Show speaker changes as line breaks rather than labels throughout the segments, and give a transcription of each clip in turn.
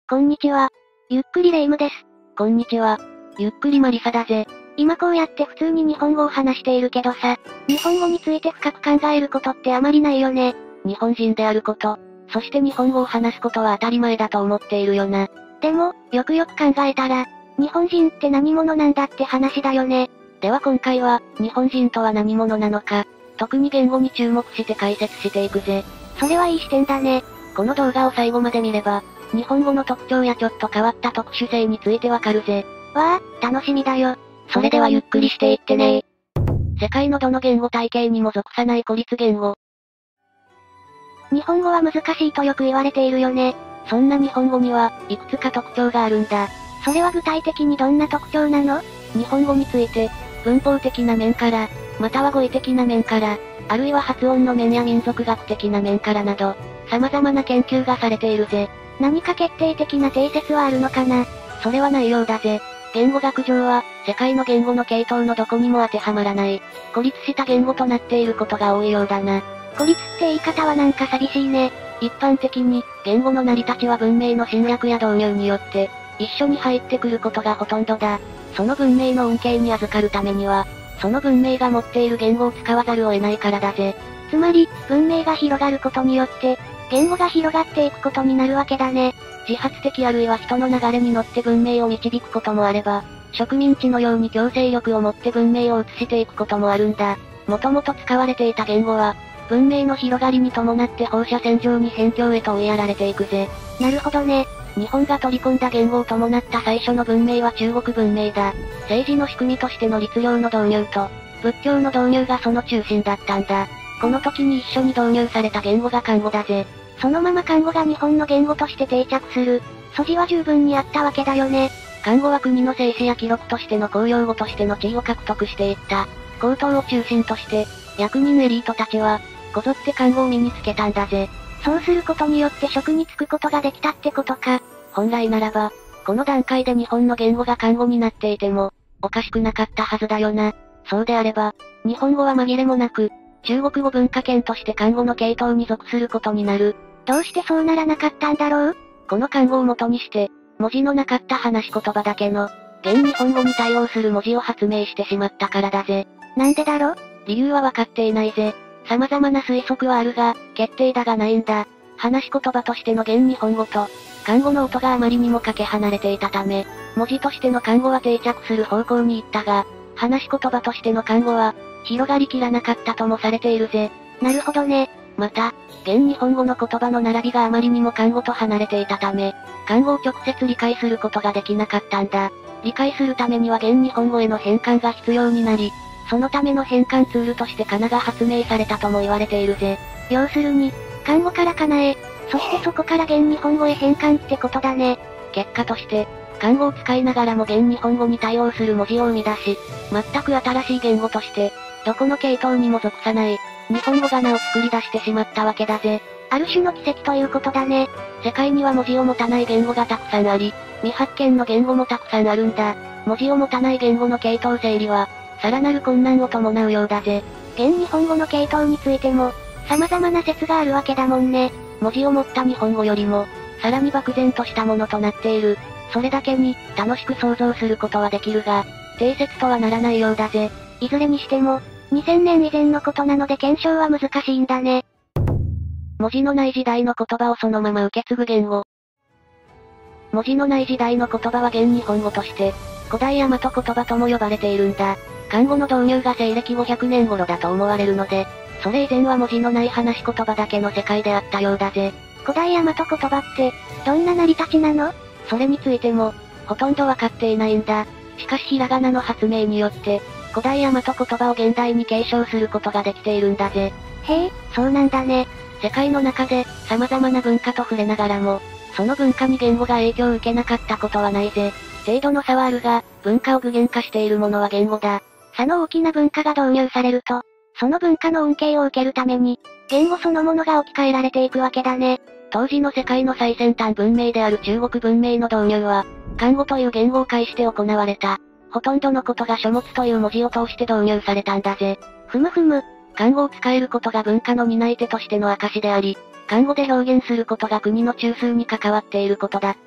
こんにちは。ゆっくりレ夢ムです。
こんにちは。ゆっくりマリサだぜ。
今こうやって普通に日本語を話しているけどさ、日本語について深く考えることってあまりないよね。
日本人であること、そして日本語を話すことは当たり前だと思っているよな。
でも、よくよく考えたら、日本人って何者なんだって話だよね。
では今回は、日本人とは何者なのか、特に言語に注目して解説していくぜ。
それはいい視点だね。
この動画を最後まで見れば、日本語の特徴やちょっと変わった特殊性についてわかるぜ。
わあ、楽しみだよ。
それではゆっくりしていってね。世界のどの言語体系にも属さない孤立言語。
日本語は難しいとよく言われているよね。
そんな日本語には、いくつか特徴があるんだ。
それは具体的にどんな特徴なの？
日本語について、文法的な面から、または語彙的な面から、あるいは発音の面や民族学的な面からなど、様々な研究がされているぜ。
何か決定的な定説はあるのかな？
それはないようだぜ。言語学上は、世界の言語の系統のどこにも当てはまらない、孤立した言語となっていることが多いようだな。
孤立って言い方はなんか寂しいね。
一般的に、言語の成り立ちは文明の侵略や導入によって、一緒に入ってくることがほとんどだ。その文明の恩恵に預かるためには、その文明が持っている言語を使わざるを得ないからだぜ。
つまり、文明が広がることによって、言語が広がっていくことになるわけだね。
自発的あるいは人の流れに乗って文明を導くこともあれば、植民地のように強制力を持って文明を移していくこともあるんだ。もともと使われていた言語は、文明の広がりに伴って放射線上に辺境へと追いやられていくぜ。
なるほどね。
日本が取り込んだ言語を伴った最初の文明は中国文明だ。政治の仕組みとしての律令の導入と、仏教の導入がその中心だったんだ。この時に一緒に導入された言語が漢語だぜ。
そのまま漢語が日本の言語として定着する、素地は十分にあったわけだよね。
漢語は国の静止や記録としての公用語としての地位を獲得していった。皇統を中心として、役人エリートたちは、こぞって漢語を身につけたんだぜ。
そうすることによって職に就くことができたってことか。
本来ならば、この段階で日本の言語が漢語になっていても、おかしくなかったはずだよな。そうであれば、日本語は紛れもなく、中国語文化圏として漢語の系統に属することになる。
どうしてそうならなかったんだろう？
この漢語を元にして、文字のなかった話し言葉だけの、現日本語に対応する文字を発明してしまったからだぜ。
なんでだろう？
理由はわかっていないぜ。様々な推測はあるが、決定打がないんだ。話し言葉としての現日本語と、漢語の音があまりにもかけ離れていたため、文字としての漢語は定着する方向に行ったが、話し言葉としての漢語は、広がりきらなかったともされているぜ。
なるほどね。
また、現日本語の言葉の並びがあまりにも漢語と離れていたため、漢語を直接理解することができなかったんだ。理解するためには現日本語への変換が必要になり、そのための変換ツールとして仮名が発明されたとも言われているぜ。
要するに、漢語から仮名へ、そしてそこから現日本語へ変換ってことだね。
結果として、漢語を使いながらも現日本語に対応する文字を生み出し、全く新しい言語として、どこの系統にも属さない、日本語仮名を作り出してしまったわけだぜ。
ある種の奇跡ということだね。
世界には文字を持たない言語がたくさんあり、未発見の言語もたくさんあるんだ。文字を持たない言語の系統整理は、さらなる困難を伴うようだぜ。
現日本語の系統についても、様々な説があるわけだもんね。
文字を持った日本語よりも、さらに漠然としたものとなっている。それだけに、楽しく想像することはできるが、定説とはならないようだぜ。
いずれにしても、2000年以前のことなので検証は難しいんだね。
文字のない時代の言葉をそのまま受け継ぐ言語。文字のない時代の言葉は現日本語として、古代大和言葉とも呼ばれているんだ。漢語の導入が西暦500年頃だと思われるので、それ以前は文字のない話し言葉だけの世界であったようだぜ。
古代大和言葉って、どんな成り立ちなの？
それについても、ほとんどわかっていないんだ。しかしひらがなの発明によって、古代大和言葉を現代に継承することができているんだぜ。
へえ、そうなんだね。
世界の中で、様々な文化と触れながらも、その文化に言語が影響を受けなかったことはないぜ。程度の差はあるが、文化を具現化しているものは言語だ。
差の大きな文化が導入されると、その文化の恩恵を受けるために、言語そのものが置き換えられていくわけだね。
当時の世界の最先端文明である中国文明の導入は、漢語という言語を介して行われた。ほとんどのことが書物という文字を通して導入されたんだぜ。
ふむふむ。
漢語を使えることが文化の担い手としての証であり、漢語で表現することが国の中枢に関わっていることだった。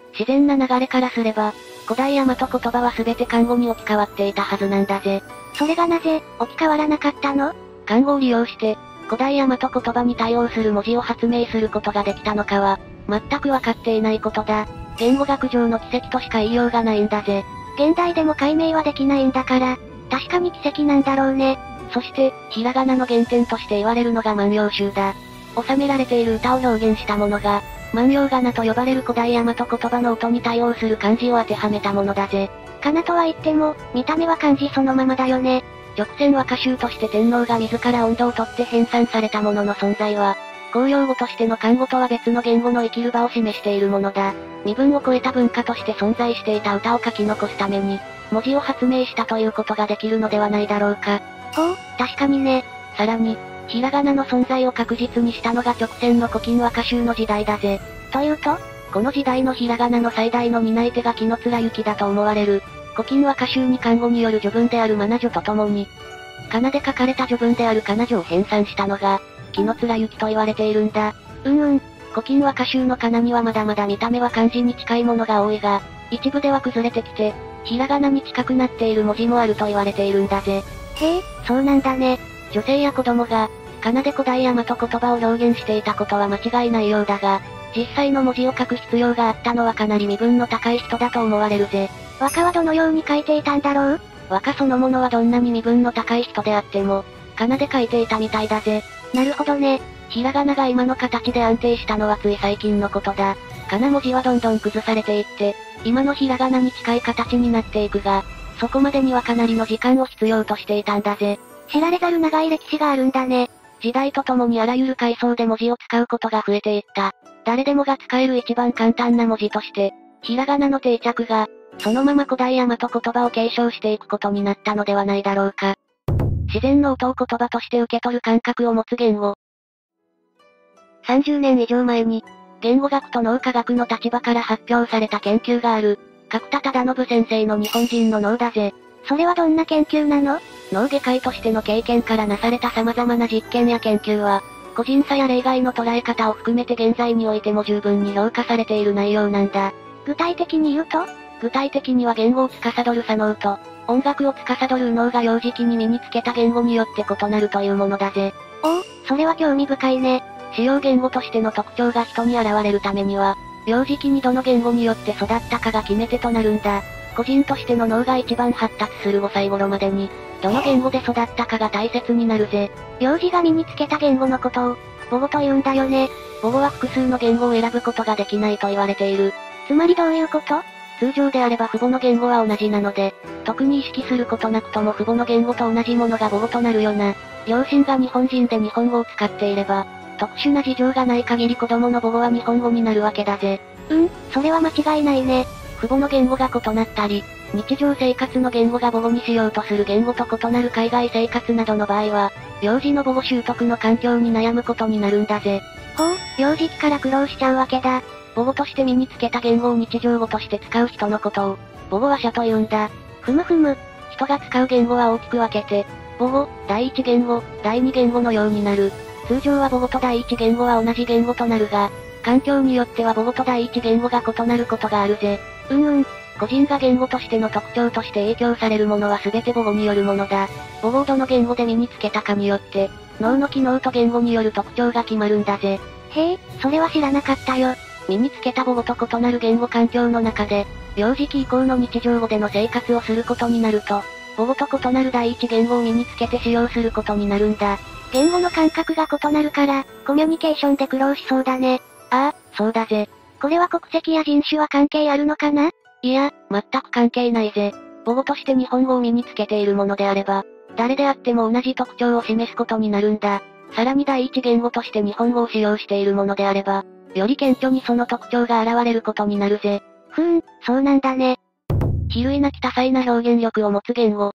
自然な流れからすれば、古代大和言葉は全て漢語に置き換わっていたはずなんだぜ。
それがなぜ、置き換わらなかったの？
漢語を利用して、古代大和言葉に対応する文字を発明することができたのかは、全くわかっていないことだ。言語学上の奇跡としか言いようがないんだぜ。
現代でも解明はできないんだから、確かに奇跡なんだろうね。
そして、ひらがなの原点として言われるのが万葉集だ。収められている歌を表現したものが、万葉仮名と呼ばれる古代大和言葉の音に対応する漢字を当てはめたものだぜ。
仮名とは言っても、見た目は漢字そのままだよね。
直線和歌集として天皇が自ら音頭を取って編纂されたものの存在は、公用語としての漢語とは別の言語の生きる場を示しているものだ。身分を超えた文化として存在していた歌を書き残すために、文字を発明したということができるのではないだろうか。
ほう、確かにね。
さらに、ひらがなの存在を確実にしたのが直線の古今和歌集の時代だぜ。
というと？
この時代のひらがなの最大の担い手が紀貫之だと思われる。古今和歌集に漢語による序文である真名序とともに、仮名で書かれた序文である仮名序を編纂したのが、紀貫之と言われているんだ。古今和歌集の仮名にはまだまだ見た目は漢字に近いものが多いが、一部では崩れてきて、ひらがなに近くなっている文字もあると言われているんだぜ。
へえ、そうなんだね。
女性や子供が、仮名で古代大和言葉を表現していたことは間違いないようだが、実際の文字を書く必要があったのはかなり身分の高い人だと思われるぜ。
和歌はどのように書いていたんだろう？
和歌そのものはどんなに身分の高い人であっても、仮名で書いていたみたいだぜ。
なるほどね。
ひらがなが今の形で安定したのはつい最近のことだ。仮名文字はどんどん崩されていって、今のひらがなに近い形になっていくが、そこまでにはかなりの時間を必要としていたんだぜ。
知られざる長い歴史があるんだね。
時代とともにあらゆる階層で文字を使うことが増えていった。誰でもが使える一番簡単な文字として、ひらがなの定着が、そのまま古代大和言葉を継承していくことになったのではないだろうか。自然の音を言葉として受け取る感覚を持つ言語。30年以上前に、言語学と脳科学の立場から発表された研究がある。角田忠信先生の日本人の脳だぜ。
それはどんな研究なの？
脳外科医としての経験からなされた様々な実験や研究は、個人差や例外の捉え方を含めて現在においても十分に評価されている内容なんだ。
具体的に言うと？
具体的には言語を司る左脳と、音楽を司る右脳が幼児期に身につけた言語によって異なるというものだぜ。
おお、それは興味深いね。
使用言語としての特徴が人に現れるためには、幼児期にどの言語によって育ったかが決め手となるんだ。個人としての脳が一番発達する5歳頃までに、どの言語で育ったかが大切になるぜ。
幼児が身につけた言語のことを、母語と言うんだよね。
母語は複数の言語を選ぶことができないと言われている。
つまりどういうこと？
通常であれば父母の言語は同じなので、特に意識することなくとも父母の言語と同じものが母語となるよな。両親が日本人で日本語を使っていれば、特殊な事情がない限り子供の母語は日本語になるわけだぜ。
それは間違いないね。
父母の言語が異なったり、日常生活の言語が母語にしようとする言語と異なる海外生活などの場合は、幼児の母語習得の環境に悩むことになるんだぜ。
ほう、幼児期から苦労しちゃうわけだ。
母語として身につけた言語を日常語として使う人のことを、母語話者と言うんだ。
ふむふむ。
人が使う言語は大きく分けて、母語、第一言語、第二言語のようになる。通常は母語と第一言語は同じ言語となるが、環境によっては母語と第一言語が異なることがあるぜ。個人が言語としての特徴として影響されるものは全て母語によるものだ。母語をどの言語で身につけたかによって、脳の機能と言語による特徴が決まるんだぜ。
へえ、それは知らなかったよ。
身につけた母語と異なる言語環境の中で、幼児期以降の日常語での生活をすることになると、母語と異なる第一言語を身につけて使用することになるんだ。
言語の感覚が異なるから、コミュニケーションで苦労しそうだね。
ああ、そうだぜ。
これは国籍や人種は関係あるのかな？
いや、全く関係ないぜ。母語として日本語を身につけているものであれば、誰であっても同じ特徴を示すことになるんだ。さらに第一言語として日本語を使用しているものであれば、より顕著にその特徴が現れることになるぜ。
そうなんだね。
比類なき多彩な表現力を持つ言語。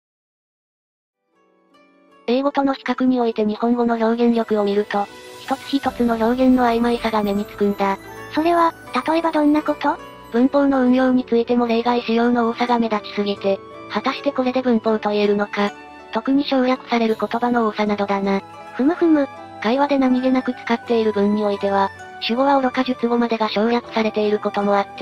英語との比較において日本語の表現力を見ると、一つ一つの表現の曖昧さが目につくんだ。
それは、例えばどんなこと？
文法の運用についても例外使用の多さが目立ちすぎて、果たしてこれで文法と言えるのか。特に省略される言葉の多さなどだな。会話で何気なく使っている文においては、主語は愚か述語までが省略されていることもあって、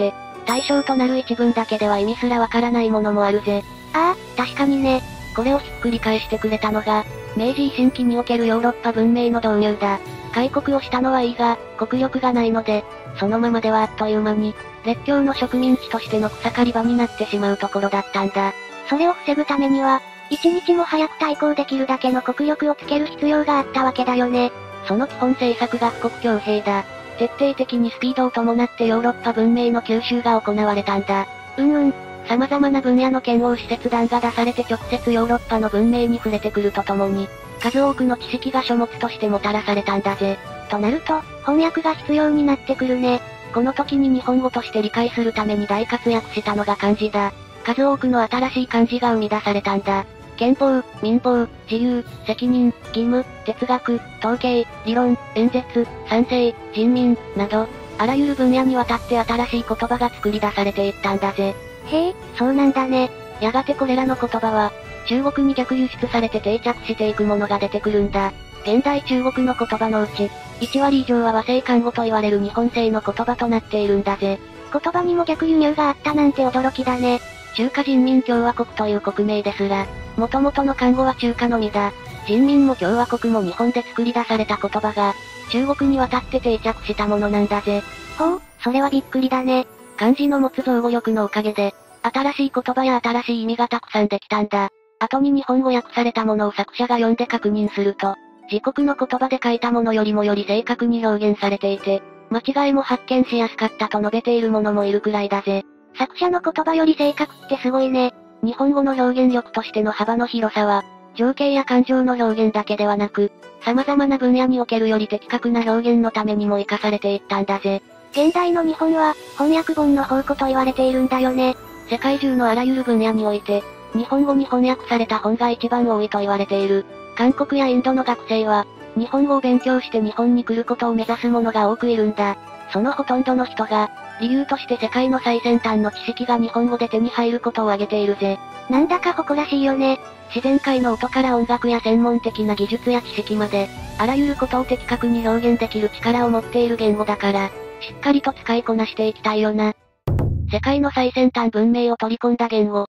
対象となる一文だけでは意味すらわからないものもあるぜ。
ああ、確かにね。
これをひっくり返してくれたのが、明治維新期におけるヨーロッパ文明の導入だ。開国をしたのはいいが、国力がないので、そのままではあっという間に、列強の植民地としての草刈り場になってしまうところだったんだ。
それを防ぐためには、一日も早く対抗できるだけの国力をつける必要があったわけだよね。
その基本政策が富国強兵だ。徹底的にスピードを伴ってヨーロッパ文明の吸収が行われたんだ。様々な分野の剣王使節団が出されて直接ヨーロッパの文明に触れてくるとともに、数多くの知識が書物としてもたらされたんだぜ。
となると、翻訳が必要になってくるね。
この時に日本語として理解するために大活躍したのが漢字だ。数多くの新しい漢字が生み出されたんだ。憲法、民法、自由、責任、義務、哲学、統計、理論、演説、賛成、人民、など、あらゆる分野にわたって新しい言葉が作り出されていったんだぜ。
へえ、そうなんだね。
やがてこれらの言葉は、中国に逆輸出されて定着していくものが出てくるんだ。現代中国の言葉のうち、1割以上は和製漢語と言われる日本製の言葉となっているんだぜ。
言葉にも逆輸入があったなんて驚きだね。
中華人民共和国という国名ですら、元々の漢語は中華のみだ。人民も共和国も日本で作り出された言葉が、中国に渡って定着したものなんだぜ。
ほう、それはびっくりだね。
漢字の持つ造語力のおかげで、新しい言葉や新しい意味がたくさんできたんだ。後に日本語訳されたものを作者が読んで確認すると、自国の言葉で書いたものよりもより正確に表現されていて、間違いも発見しやすかったと述べている者もいるくらいだぜ。
作者の言葉より正確ってすごいね。
日本語の表現力としての幅の広さは、情景や感情の表現だけではなく、様々な分野におけるより的確な表現のためにも活かされていったんだぜ。
現代の日本は、翻訳本の宝庫と言われているんだよね。
世界中のあらゆる分野において、日本語に翻訳された本が一番多いと言われている。韓国やインドの学生は、日本語を勉強して日本に来ることを目指す者が多くいるんだ。そのほとんどの人が、理由として世界の最先端の知識が日本語で手に入ることを挙げているぜ。
なんだか誇らしいよね。
自然界の音から音楽や専門的な技術や知識まで、あらゆることを的確に表現できる力を持っている言語だから、しっかりと使いこなしていきたいよな。世界の最先端文明を取り込んだ言語。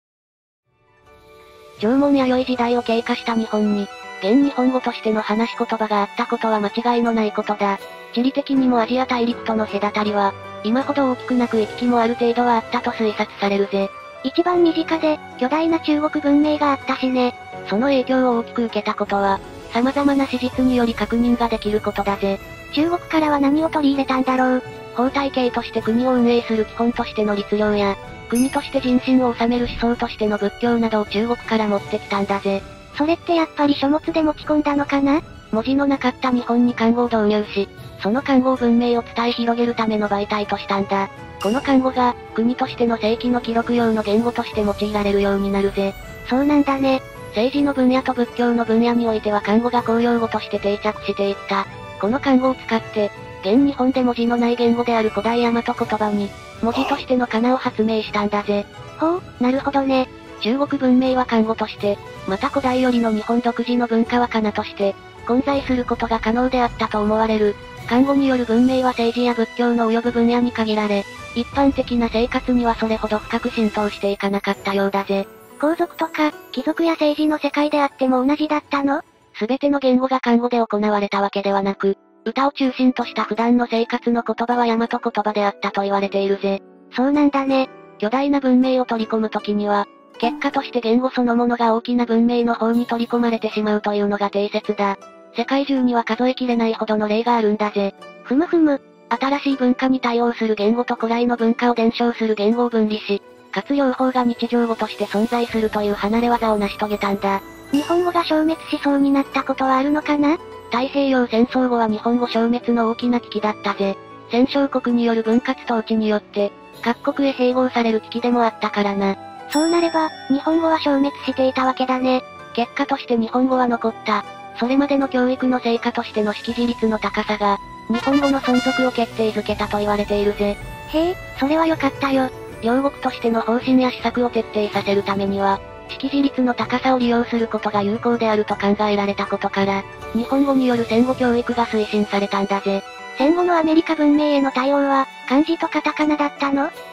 縄文弥生時代を経過した日本に、現日本語としての話し言葉があったことは間違いのないことだ。地理的にもアジア大陸との隔たりは、今ほど大きくなく行き来もある程度はあったと推察されるぜ。
一番身近で、巨大な中国文明があったしね。
その影響を大きく受けたことは、様々な史実により確認ができることだぜ。
中国からは何を取り入れたんだろう。
法体系として国を運営する基本としての律令や、国として人心を治める思想としての仏教などを中国から持ってきたんだぜ。
それってやっぱり書物で持ち込んだのかな？
文字のなかった日本に漢語を導入し、その漢語文明を伝え広げるための媒体としたんだ。この漢語が、国としての正規の記録用の言語として用いられるようになるぜ。
そうなんだね。
政治の分野と仏教の分野においては漢語が公用語として定着していった。この漢語を使って、現日本で文字のない言語である古代大和言葉に、文字としての仮名を発明したんだぜ。
ほう、なるほどね。
中国文明は漢語として、また古代よりの日本独自の文化は仮名として、混在することが可能であったと思われる。漢語による文明は政治や仏教の及ぶ分野に限られ、一般的な生活にはそれほど深く浸透していかなかったようだぜ。
皇族とか、貴族や政治の世界であっても同じだったの？
すべての言語が漢語で行われたわけではなく、歌を中心とした普段の生活の言葉は大和言葉であったと言われているぜ。
そうなんだね。
巨大な文明を取り込むときには、結果として言語そのものが大きな文明の方に取り込まれてしまうというのが定説だ。世界中には数えきれないほどの例があるんだぜ。
ふむふむ。
新しい文化に対応する言語と古来の文化を伝承する言語を分離し、かつ両方が日常語として存在するという離れ技を成し遂げたんだ。
日本語が消滅しそうになったことはあるのかな？
太平洋戦争後は日本語消滅の大きな危機だったぜ。戦勝国による分割統治によって、各国へ併合される危機でもあったからな。
そうなれば、日本語は消滅していたわけだね。
結果として日本語は残った。それまでの教育の成果としての識字率の高さが、日本語の存続を決定づけたと言われているぜ。
へえ、それは良かったよ。
両国としての方針や施策を徹底させるためには、識字率の高さを利用することが有効であると考えられたことから、日本語による戦後教育が推進されたんだぜ。
戦後のアメリカ文明への対応は、漢字とカタカナだったの？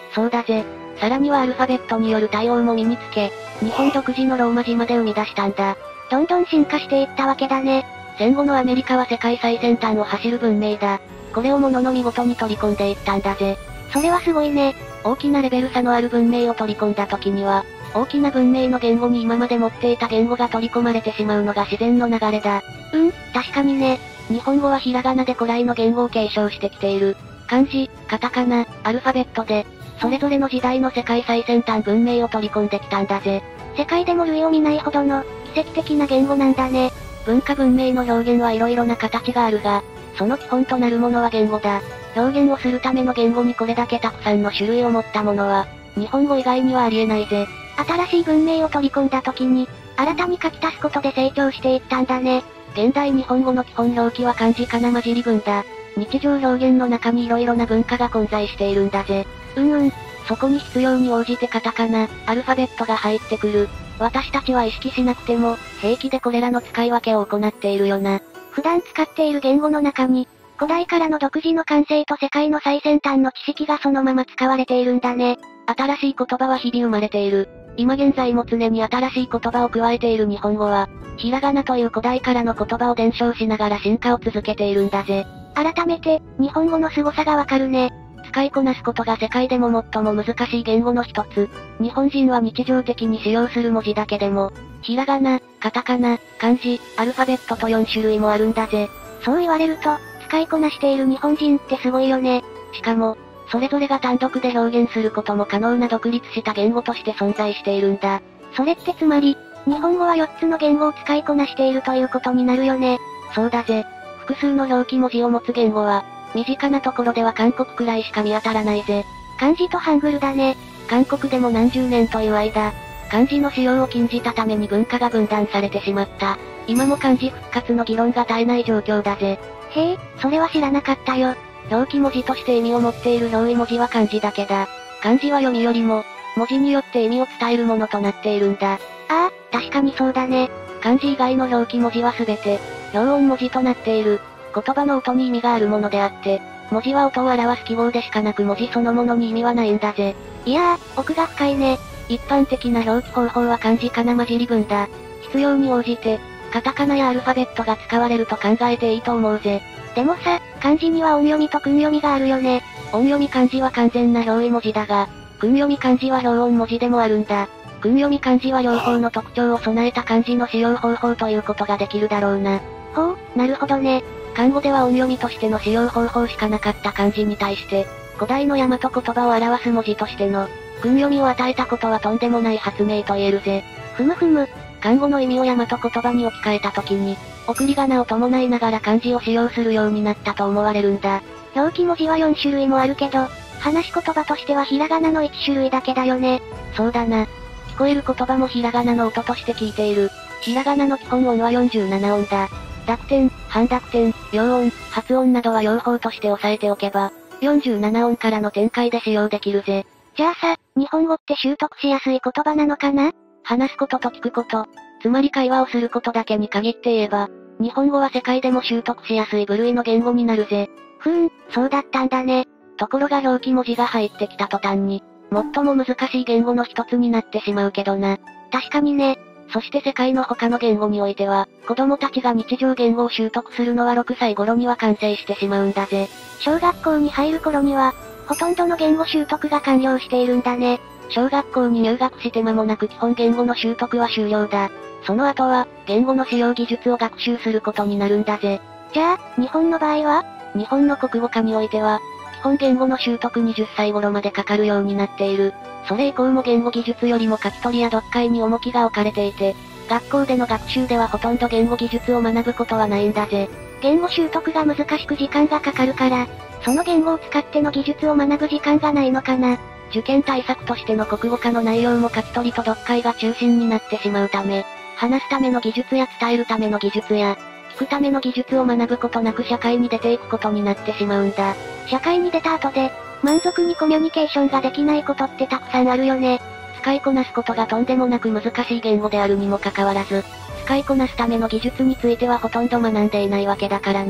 そうだぜ。さらにはアルファベットによる対応も身につけ、日本独自のローマ字まで生み出したんだ。
どんどん進化していったわけだね。
戦後のアメリカは世界最先端を走る文明だ。これをものの見事に取り込んでいったんだぜ。
それはすごいね。
大きなレベル差のある文明を取り込んだ時には、大きな文明の言語に今まで持っていた言語が取り込まれてしまうのが自然の流れだ。
確かにね。
日本語はひらがなで古来の言語を継承してきている。漢字、カタカナ、アルファベットで、それぞれの時代の世界最先端文明を取り込んできたんだぜ。
世界でも類を見ないほどの、奇跡的な言語なんだね。
文化文明の表現はいろいろな形があるが、その基本となるものは言語だ。表現をするための言語にこれだけたくさんの種類を持ったものは、日本語以外にはありえないぜ。
新しい文明を取り込んだ時に、新たに書き足すことで成長していったんだね。
現代日本語の基本表記は漢字かな混じり文だ。日常表現の中に色々な文化が混在しているんだぜ。そこに必要に応じてカタカナ、アルファベットが入ってくる。私たちは意識しなくても、平気でこれらの使い分けを行っているよな。
普段使っている言語の中に、古代からの独自の感性と世界の最先端の知識がそのまま使われているんだね。
新しい言葉は日々生まれている。今現在も常に新しい言葉を加えている日本語は、ひらがなという古代からの言葉を伝承しながら進化を続けているんだぜ。
改めて、日本語の凄さがわかるね。
使いこなすことが世界でも最も難しい言語の一つ。日本人は日常的に使用する文字だけでも、ひらがな、カタカナ、漢字、アルファベットと4種類もあるんだぜ。
そう言われると、使いこなしている日本人ってすごいよね。
しかも、それぞれが単独で表現することも可能な独立した言語として存在しているんだ。
それってつまり、日本語は4つの言語を使いこなしているということになるよね。
そうだぜ。複数の表記文字を持つ言語は、身近なところでは韓国くらいしか見当たらないぜ。
漢字とハングルだね。
韓国でも何十年という間、漢字の使用を禁じたために文化が分断されてしまった。今も漢字復活の議論が絶えない状況だぜ。
へえ、それは知らなかったよ。
表記文字として意味を持っている表意文字は漢字だけだ。漢字は読みよりも、文字によって意味を伝えるものとなっているんだ。
ああ、確かにそうだね。
漢字以外の表記文字はすべて、表音文字となっている。言葉の音に意味があるものであって、文字は音を表す記号でしかなく文字そのものに意味はないんだぜ。
いやー、奥が深いね。
一般的な表記方法は漢字かな混じり文だ。必要に応じて、カタカナやアルファベットが使われると考えていいと思うぜ。
でもさ、漢字には音読みと訓読みがあるよね。
音読み漢字は完全な表意文字だが、訓読み漢字は表音文字でもあるんだ。訓読み漢字は両方の特徴を備えた漢字の使用方法ということができるだろうな。
ほう、なるほどね。
漢語では音読みとしての使用方法しかなかった漢字に対して、古代の大和言葉を表す文字としての、訓読みを与えたことはとんでもない発明と言えるぜ。
ふむふむ。
漢語の意味を大和言葉に置き換えた時に、送り仮名を伴いながら漢字を使用するようになったと思われるんだ。
表記文字は4種類もあるけど、話し言葉としてはひらがなの1種類だけだよね。
そうだな。聞こえる言葉もひらがなの音として聞いている。ひらがなの基本音は47音だ。濁点、半濁点、両音、発音などは両方として押さえておけば、47音からの展開で使用できるぜ。
じゃあさ、日本語って習得しやすい言葉なのかな？
話すことと聞くこと、つまり会話をすることだけに限って言えば、日本語は世界でも習得しやすい部類の言語になるぜ。
そうだったんだね。
ところが表記文字が入ってきた途端に、最も難しい言語の一つになってしまうけどな。
確かにね。
そして世界の他の言語においては、子供たちが日常言語を習得するのは6歳頃には完成してしまうんだぜ。
小学校に入る頃には、ほとんどの言語習得が完了しているんだね。
小学校に入学して間もなく基本言語の習得は終了だ。その後は、言語の使用技術を学習することになるんだぜ。
じゃあ、日本の場合は？
日本の国語科においては、基本言語の習得20歳頃までかかるようになっている。それ以降も言語技術よりも書き取りや読解に重きが置かれていて、学校での学習ではほとんど言語技術を学ぶことはないんだぜ。
言語習得が難しく時間がかかるから、その言語を使っての技術を学ぶ時間がないのかな。
受験対策としての国語科の内容も書き取りと読解が中心になってしまうため、話すための技術や伝えるための技術や、聞くための技術を学ぶことなく社会に出ていくことになってしまうんだ。
社会に出た後で、満足にコミュニケーションができないことってたくさんあるよね。
使いこなすことがとんでもなく難しい言語であるにもかかわらず、使いこなすための技術についてはほとんど学んでいないわけだからな。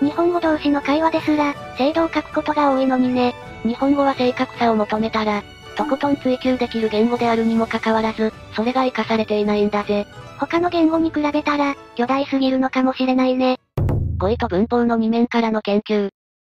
日本語同士の会話ですら、精度を書くことが多いのにね。
日本語は正確さを求めたら、とことん追求できる言語であるにもかかわらず、それが活かされていないんだぜ。
他の言語に比べたら、巨大すぎるのかもしれないね。
語彙と文法の2面からの研究。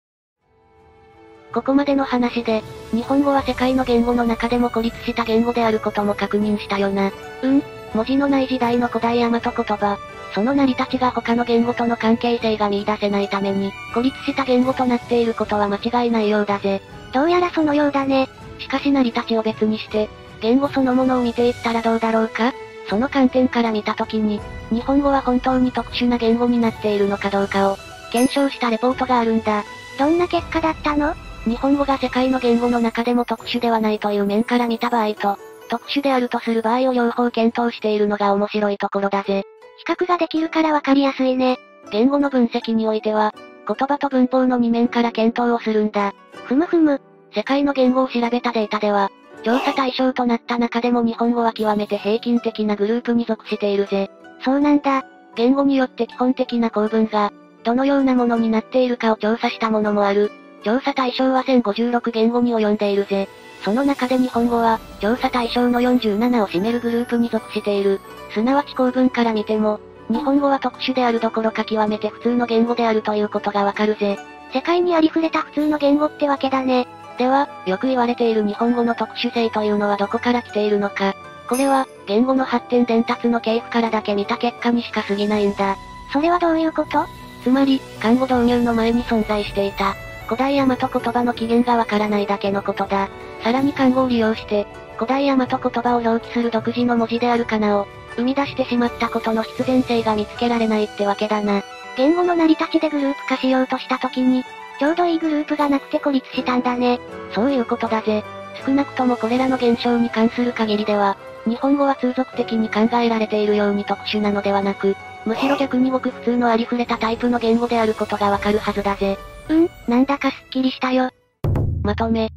ここまでの話で、日本語は世界の言語の中でも孤立した言語であることも確認したよな。文字のない時代の古代大和言葉。その成り立ちが他の言語との関係性が見出せないために、孤立した言語となっていることは間違いないようだぜ。
どうやらそのようだね。
しかし成り立ちを別にして、言語そのものを見ていったらどうだろうか？その観点から見たときに、日本語は本当に特殊な言語になっているのかどうかを、検証したレポートがあるんだ。
どんな結果だったの？
日本語が世界の言語の中でも特殊ではないという面から見た場合と、特殊であるとする場合を両方検討しているのが面白いところだぜ。
比較ができるからわかりやすいね。
言語の分析においては、言葉と文法の2面から検討をするんだ。
ふむふむ。
世界の言語を調べたデータでは、調査対象となった中でも日本語は極めて平均的なグループに属しているぜ。
そうなんだ。
言語によって基本的な構文が、どのようなものになっているかを調査したものもある。調査対象は1056言語に及んでいるぜ。その中で日本語は、調査対象の47を占めるグループに属している。すなわち構文から見ても、日本語は特殊であるどころか極めて普通の言語であるということがわかるぜ。
世界にありふれた普通の言語ってわけだね。
では、よく言われている日本語の特殊性というのはどこから来ているのか。これは、言語の発展伝達の系譜からだけ見た結果にしか過ぎないんだ。
それはどういうこと？
つまり、漢語導入の前に存在していた、古代大和言葉の起源がわからないだけのことだ。さらに漢語を利用して、古代大和言葉を表記する独自の文字であるかなを、生み出してしまったことの必然性が見つけられないってわけだな。
言語の成り立ちでグループ化しようとした時に、ちょうどいいグループがなくて孤立したんだね。
そういうことだぜ。少なくともこれらの現象に関する限りでは、日本語は通俗的に考えられているように特殊なのではなく、むしろ逆にごく普通のありふれたタイプの言語であることがわかるはずだぜ。
なんだかすっきりしたよ。
まとめ。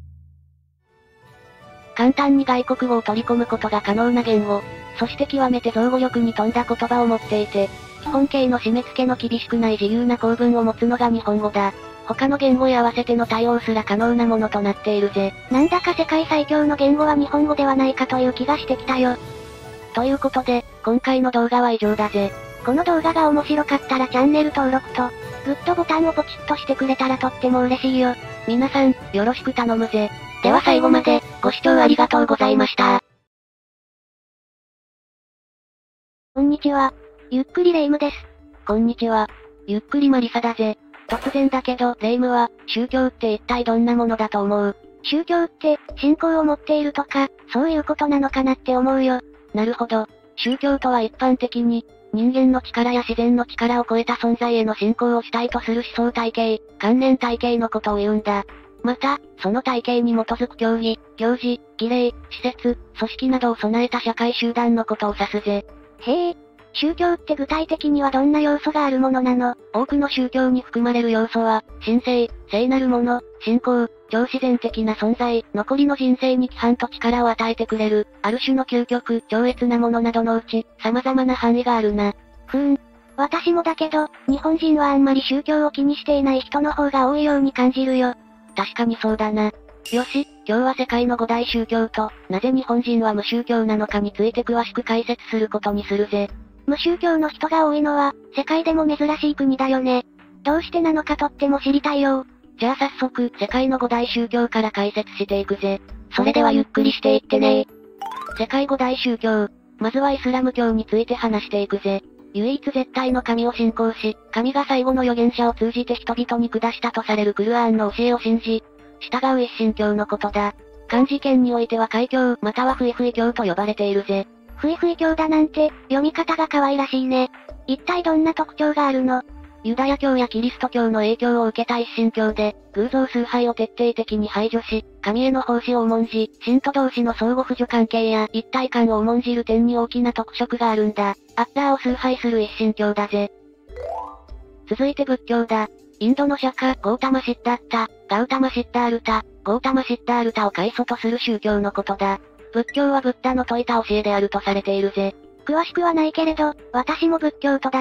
簡単に外国語を取り込むことが可能な言語、そして極めて造語力に富んだ言葉を持っていて、基本形の締め付けの厳しくない自由な構文を持つのが日本語だ。他の言語へ合わせての対応すら可能なものとなっているぜ。
なんだか世界最強の言語は日本語ではないかという気がしてきたよ。
ということで、今回の動画は以上だぜ。
この動画が面白かったらチャンネル登録と、グッドボタンをポチッとしてくれたらとっても嬉しいよ。
皆さん、よろしく頼むぜ。
では最後まで、ご視聴ありがとうございました。こんにちは。ゆっくりレ夢ムです。
こんにちは。ゆっくりマリサだぜ。突然だけど、レ夢ムは、宗教って一体どんなものだと思う？
宗教って、信仰を持っているとか、そういうことなのかなって思うよ。
なるほど。宗教とは一般的に、人間の力や自然の力を超えた存在への信仰を主体とする思想体系、観念体系のことを言うんだ。また、その体系に基づく教義、行事、儀礼、施設、組織などを備えた社会集団のことを指すぜ。
へえ。宗教って具体的にはどんな要素があるものなの？
多くの宗教に含まれる要素は、神聖、聖なるもの、信仰、超自然的な存在、残りの人生に規範と力を与えてくれる、ある種の究極、超越なものなどのうち、様々な範囲があるな。
私もだけど、日本人はあんまり宗教を気にしていない人の方が多いように感じるよ。
確かにそうだな。よし、今日は世界の5大宗教と、なぜ日本人は無宗教なのかについて詳しく解説することにするぜ。
無宗教の人が多いのは、世界でも珍しい国だよね。どうしてなのかとっても知りたいよ。
じゃあ早速、世界の5大宗教から解説していくぜ。それではゆっくりしていってね。世界5大宗教。まずはイスラム教について話していくぜ。唯一絶対の神を信仰し、神が最後の預言者を通じて人々に下したとされるクルアーンの教えを信じ、従う一神教のことだ。漢字圏においては開教、またはフイフイ教と呼ばれているぜ。
フイフイ教だなんて、読み方が可愛らしいね。一体どんな特徴があるの？
ユダヤ教やキリスト教の影響を受けた一神教で、偶像崇拝を徹底的に排除し、神への奉仕を重んじ、信徒同士の相互扶助関係や一体感を重んじる点に大きな特色があるんだ。アッラーを崇拝する一神教だぜ。続いて仏教だ。インドの釈迦、ゴータマ・シッダッタ、ガウタマ・シッダールタ、ゴータマ・シッダールタを開祖とする宗教のことだ。仏教はブッダの説いた教えであるとされているぜ。
詳しくはないけれど、私も仏教徒だよ。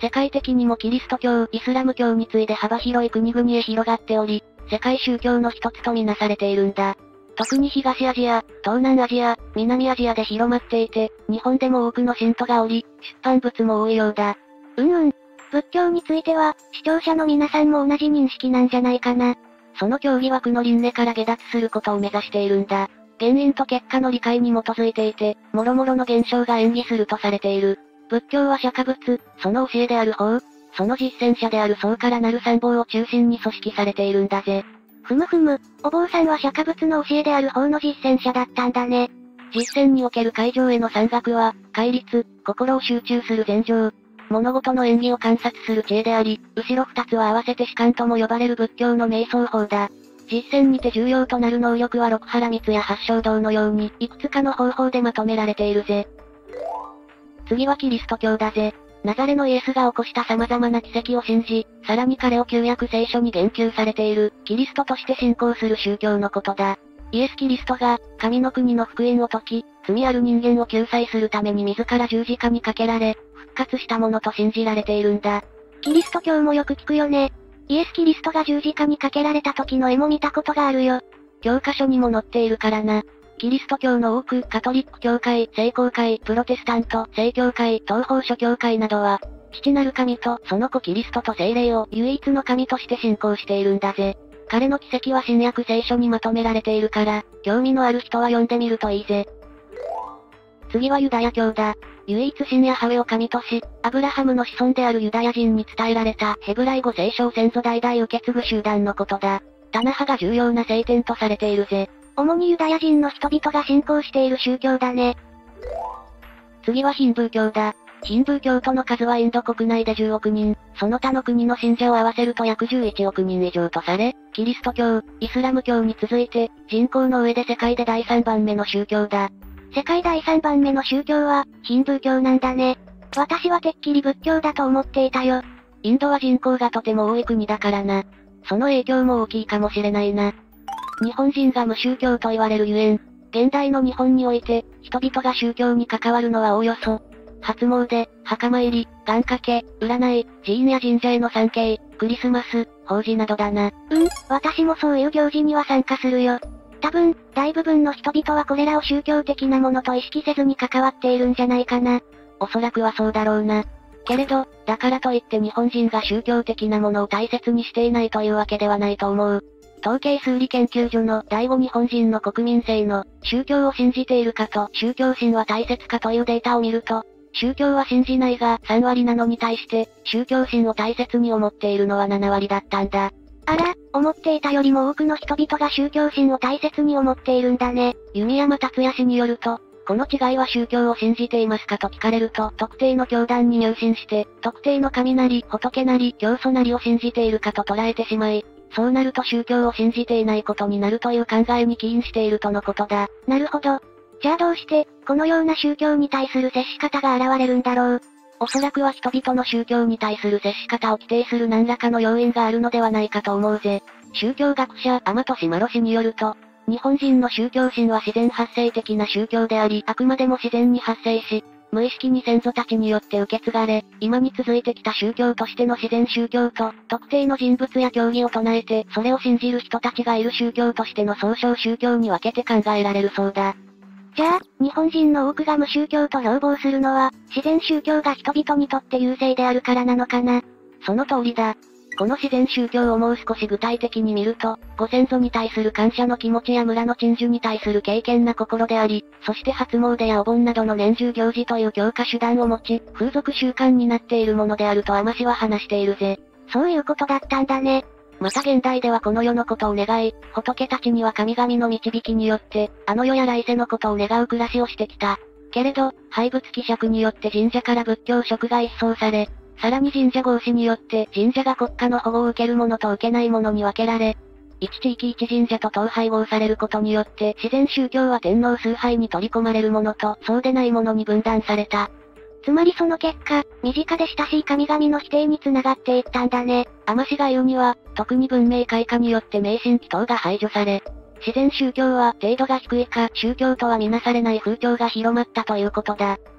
世界的にもキリスト教、イスラム教に次いで幅広い国々へ広がっており、世界宗教の一つとみなされているんだ。特に東アジア、東南アジア、南アジアで広まっていて、日本でも多くの信徒がおり、出版物も多いようだ。
仏教については、視聴者の皆さんも同じ認識なんじゃないかな。
その教義枠の輪廻から下脱することを目指しているんだ。原因と結果の理解に基づいていて、諸々の現象が演技するとされている。仏教は釈迦仏、その教えである法、その実践者である僧からなる参謀を中心に組織されているんだぜ。
お坊さんは釈迦仏の教えである法の実践者だったんだね。
実践における会場への山岳は、戒律、心を集中する禅情、物事の演技を観察する知恵であり、後ろ二つは合わせて士観とも呼ばれる仏教の瞑想法だ。実践にて重要となる能力は六波羅蜜や八正道のように、いくつかの方法でまとめられているぜ。次はキリスト教だぜ。ナザレのイエスが起こした様々な奇跡を信じ、さらに彼を旧約聖書に言及されている、キリストとして信仰する宗教のことだ。イエス・キリストが、神の国の福音を説き、罪ある人間を救済するために自ら十字架にかけられ、復活したものと信じられているんだ。
キリスト教もよく聞くよね。イエス・キリストが十字架にかけられた時の絵も見たことがあるよ。
教科書にも載っているからな。キリスト教の多く、カトリック教会、聖公会、プロテスタント、正教会、東方諸教会などは、父なる神とその子キリストと聖霊を唯一の神として信仰しているんだぜ。彼の奇跡は新約聖書にまとめられているから、興味のある人は読んでみるといいぜ。次はユダヤ教だ。唯一神ヤハウェを神とし、アブラハムの子孫であるユダヤ人に伝えられたヘブライ語聖書を先祖代々受け継ぐ集団のことだ。タナハが重要な聖典とされているぜ。
主にユダヤ人の人々が信仰している宗教だね。
次はヒンドゥー教だ。ヒンドゥー教徒の数はインド国内で10億人、その他の国の信者を合わせると約11億人以上とされ、キリスト教、イスラム教に続いて、人口の上で世界で第3番目の宗教だ。
世界第3番目の宗教は、ヒンドゥー教なんだね。私はてっきり仏教だと思っていたよ。
インドは人口がとても多い国だからな。その影響も大きいかもしれないな。日本人が無宗教と言われるゆえん、現代の日本において、人々が宗教に関わるのはおおよそ、初詣、墓参り、願掛け、占い、寺院や神社への参詣、クリスマス、法事などだな。
私もそういう行事には参加するよ。多分、大部分の人々はこれらを宗教的なものと意識せずに関わっているんじゃないかな。
おそらくはそうだろうな。けれど、だからといって日本人が宗教的なものを大切にしていないというわけではないと思う。統計数理研究所の第5日本人の国民性の宗教を信じているかと宗教心は大切かというデータを見ると、宗教は信じないが3割なのに対して、宗教心を大切に思っているのは7割だったんだ。
あら、思っていたよりも多くの人々が宗教心を大切に思っているんだね。
弓山達也氏によると、この違いは宗教を信じていますかと聞かれると、特定の教団に入信して、特定の神なり、仏なり、教祖なりを信じているかと捉えてしまい、そうなると宗教を信じていないことになるという考えに起因しているとのことだ。
なるほど。じゃあどうして、このような宗教に対する接し方が現れるんだろう。
おそらくは人々の宗教に対する接し方を規定する何らかの要因があるのではないかと思うぜ。宗教学者、天戸島呂氏によると、日本人の宗教心は自然発生的な宗教であり、あくまでも自然に発生し、無意識に先祖たちによって受け継がれ、今に続いてきた宗教としての自然宗教と、特定の人物や教義を唱えて、それを信じる人たちがいる宗教としての総称宗教に分けて考えられるそうだ。
じゃあ、日本人の多くが無宗教と標榜するのは、自然宗教が人々にとって優勢であるからなのかな。
その通りだ。この自然宗教をもう少し具体的に見ると、ご先祖に対する感謝の気持ちや村の鎮守に対する敬虔な心であり、そして初詣やお盆などの年中行事という強化手段を持ち、風俗習慣になっているものであると天氏は話しているぜ。
そういうことだったんだね。
また現代ではこの世のことを願い、仏たちには神々の導きによって、あの世や来世のことを願う暮らしをしてきた。けれど、廃仏希釈によって神社から仏教色が一掃され、さらに神社合祀によって神社が国家の保護を受けるものと受けないものに分けられ、一地域一神社と統廃合されることによって自然宗教は天皇崇拝に取り込まれるものとそうでないものに分断された。
つまりその結果、身近で親しい神々の否定に繋がっていったんだね。
天氏が言うには、特に文明開化によって迷信祈祷が排除され、自然宗教は程度が低いか宗教とはみなされない風潮が広まったということだ。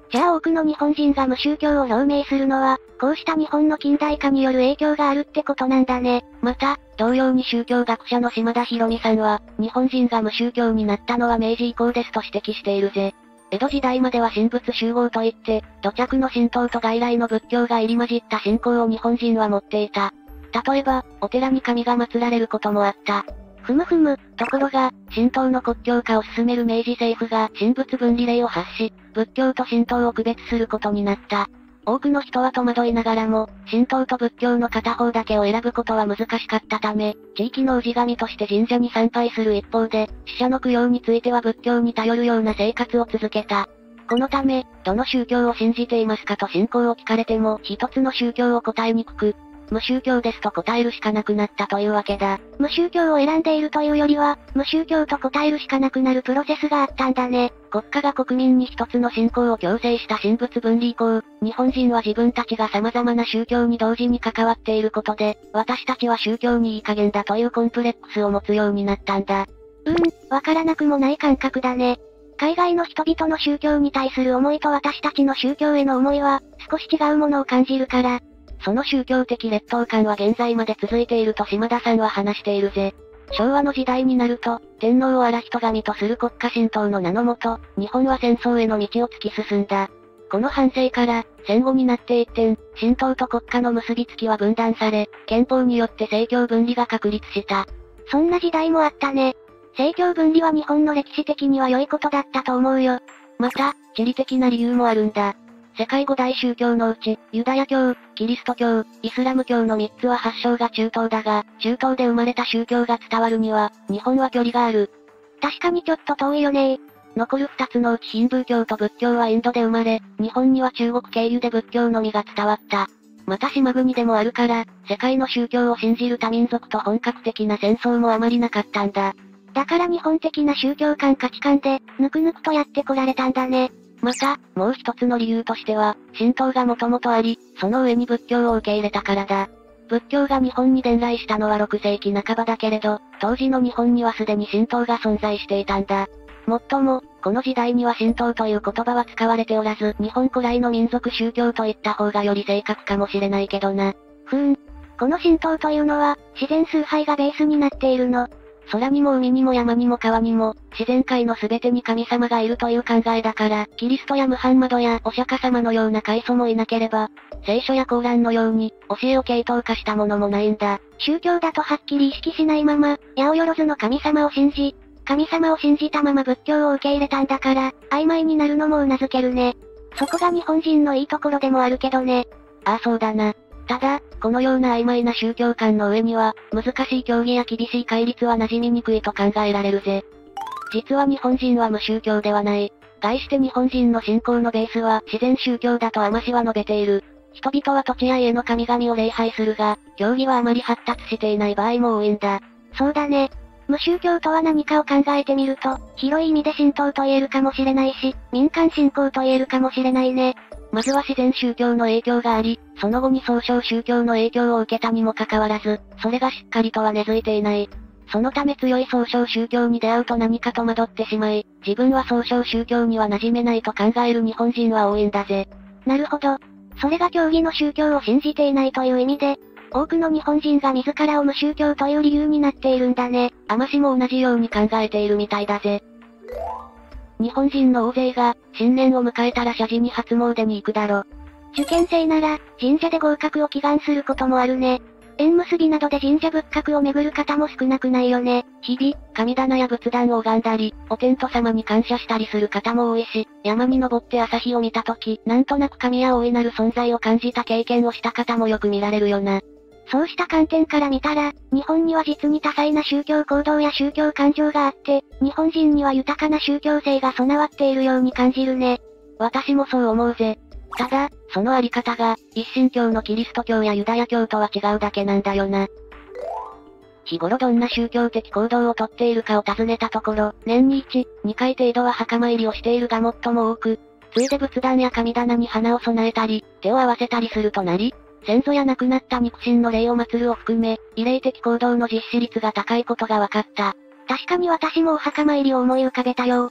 じゃあ多くの日本人が無宗教を表明するのは、こうした日本の近代化による影響があるってことなんだね。
また、同様に宗教学者の島田博美さんは、日本人が無宗教になったのは明治以降ですと指摘しているぜ。江戸時代までは神仏集合といって、土着の神道と外来の仏教が入り混じった信仰を日本人は持っていた。例えば、お寺に神が祀られることもあった。
ふむふむ。
ところが、神道の国教化を進める明治政府が神仏分離令を発し、仏教と神道を区別することになった。多くの人は戸惑いながらも、神道と仏教の片方だけを選ぶことは難しかったため、地域の氏神として神社に参拝する一方で、死者の供養については仏教に頼るような生活を続けた。このため、どの宗教を信じていますかと信仰を聞かれても、一つの宗教を答えにくく、無宗教ですと答えるしかなくなったというわけだ。
無宗教を選んでいるというよりは、無宗教と答えるしかなくなるプロセスがあったんだね。
国家が国民に一つの信仰を強制した神仏分離以降、日本人は自分たちが様々な宗教に同時に関わっていることで、私たちは宗教にいい加減だというコンプレックスを持つようになったんだ。
わからなくもない感覚だね。海外の人々の宗教に対する思いと私たちの宗教への思いは、少し違うものを感じるから。
その宗教的劣等感は現在まで続いていると島田さんは話しているぜ。昭和の時代になると、天皇を荒人神とする国家神道の名のもと、日本は戦争への道を突き進んだ。この反省から、戦後になって一転、神道と国家の結びつきは分断され、憲法によって政教分離が確立した。
そんな時代もあったね。政教分離は日本の歴史的には良いことだったと思うよ。
また、地理的な理由もあるんだ。世界5大宗教のうち、ユダヤ教、キリスト教、イスラム教の3つは発祥が中東だが、中東で生まれた宗教が伝わるには、日本は距離がある。
確かにちょっと遠いよね。
残る2つのうちヒンドゥー教と仏教はインドで生まれ、日本には中国経由で仏教のみが伝わった。また島国でもあるから、世界の宗教を信じる多民族と本格的な戦争もあまりなかったんだ。
だから日本的な宗教観価値観で、ぬくぬくとやってこられたんだね。
また、もう一つの理由としては、神道がもともとあり、その上に仏教を受け入れたからだ。仏教が日本に伝来したのは6世紀半ばだけれど、当時の日本にはすでに神道が存在していたんだ。もっとも、この時代には神道という言葉は使われておらず、日本古来の民族宗教といった方がより正確かもしれないけどな。
この神道というのは、自然崇拝がベースになっているの。
空にも海にも山にも川にも、自然界の全てに神様がいるという考えだから、キリストやムハンマドやお釈迦様のような開祖もいなければ、聖書やコーランのように、教えを系統化したものもないんだ。
宗教だとはっきり意識しないまま、八百万の神様を信じ、神様を信じたまま仏教を受け入れたんだから、曖昧になるのも頷けるね。そこが日本人のいいところでもあるけどね。
ああそうだな。ただ、このような曖昧な宗教観の上には、難しい教義や厳しい戒律は馴染みにくいと考えられるぜ。実は日本人は無宗教ではない。概して日本人の信仰のベースは自然宗教だと天氏は述べている。人々は土地や家の神々を礼拝するが、教義はあまり発達していない場合も多いんだ。
そうだね。無宗教とは何かを考えてみると、広い意味で神道と言えるかもしれないし、民間信仰と言えるかもしれないね。
まずは自然宗教の影響があり、その後に総称宗教の影響を受けたにもかかわらず、それがしっかりとは根付いていない。そのため強い総称宗教に出会うと何か戸惑ってしまい、自分は総称宗教には馴染めないと考える日本人は多いんだぜ。
なるほど。それが教義の宗教を信じていないという意味で、多くの日本人が自らを無宗教という理由になっているんだね。
天氏も同じように考えているみたいだぜ。日本人の大勢が、新年を迎えたら社寺に初詣に行くだろ。
受験生なら、神社で合格を祈願することもあるね。縁結びなどで神社仏閣を巡る方も少なくないよね。
日々、神棚や仏壇を拝んだり、お天道様に感謝したりする方も多いし、山に登って朝日を見たとき、なんとなく神や大いなる存在を感じた経験をした方もよく見られるよな。
そうした観点から見たら、日本には実に多彩な宗教行動や宗教感情があって、日本人には豊かな宗教性が備わっているように感じるね。
私もそう思うぜ。ただ、そのあり方が、一神教のキリスト教やユダヤ教とは違うだけなんだよな。日頃どんな宗教的行動をとっているかを尋ねたところ、年に1、2回程度は墓参りをしているが最も多く、ついで仏壇や神棚に花を供えたり、手を合わせたりするとなり、先祖や亡くなった肉親の霊を祀るを含め、異例的行動の実施率が高いことが分かった。
確かに私もお墓参りを思い浮かべたよ。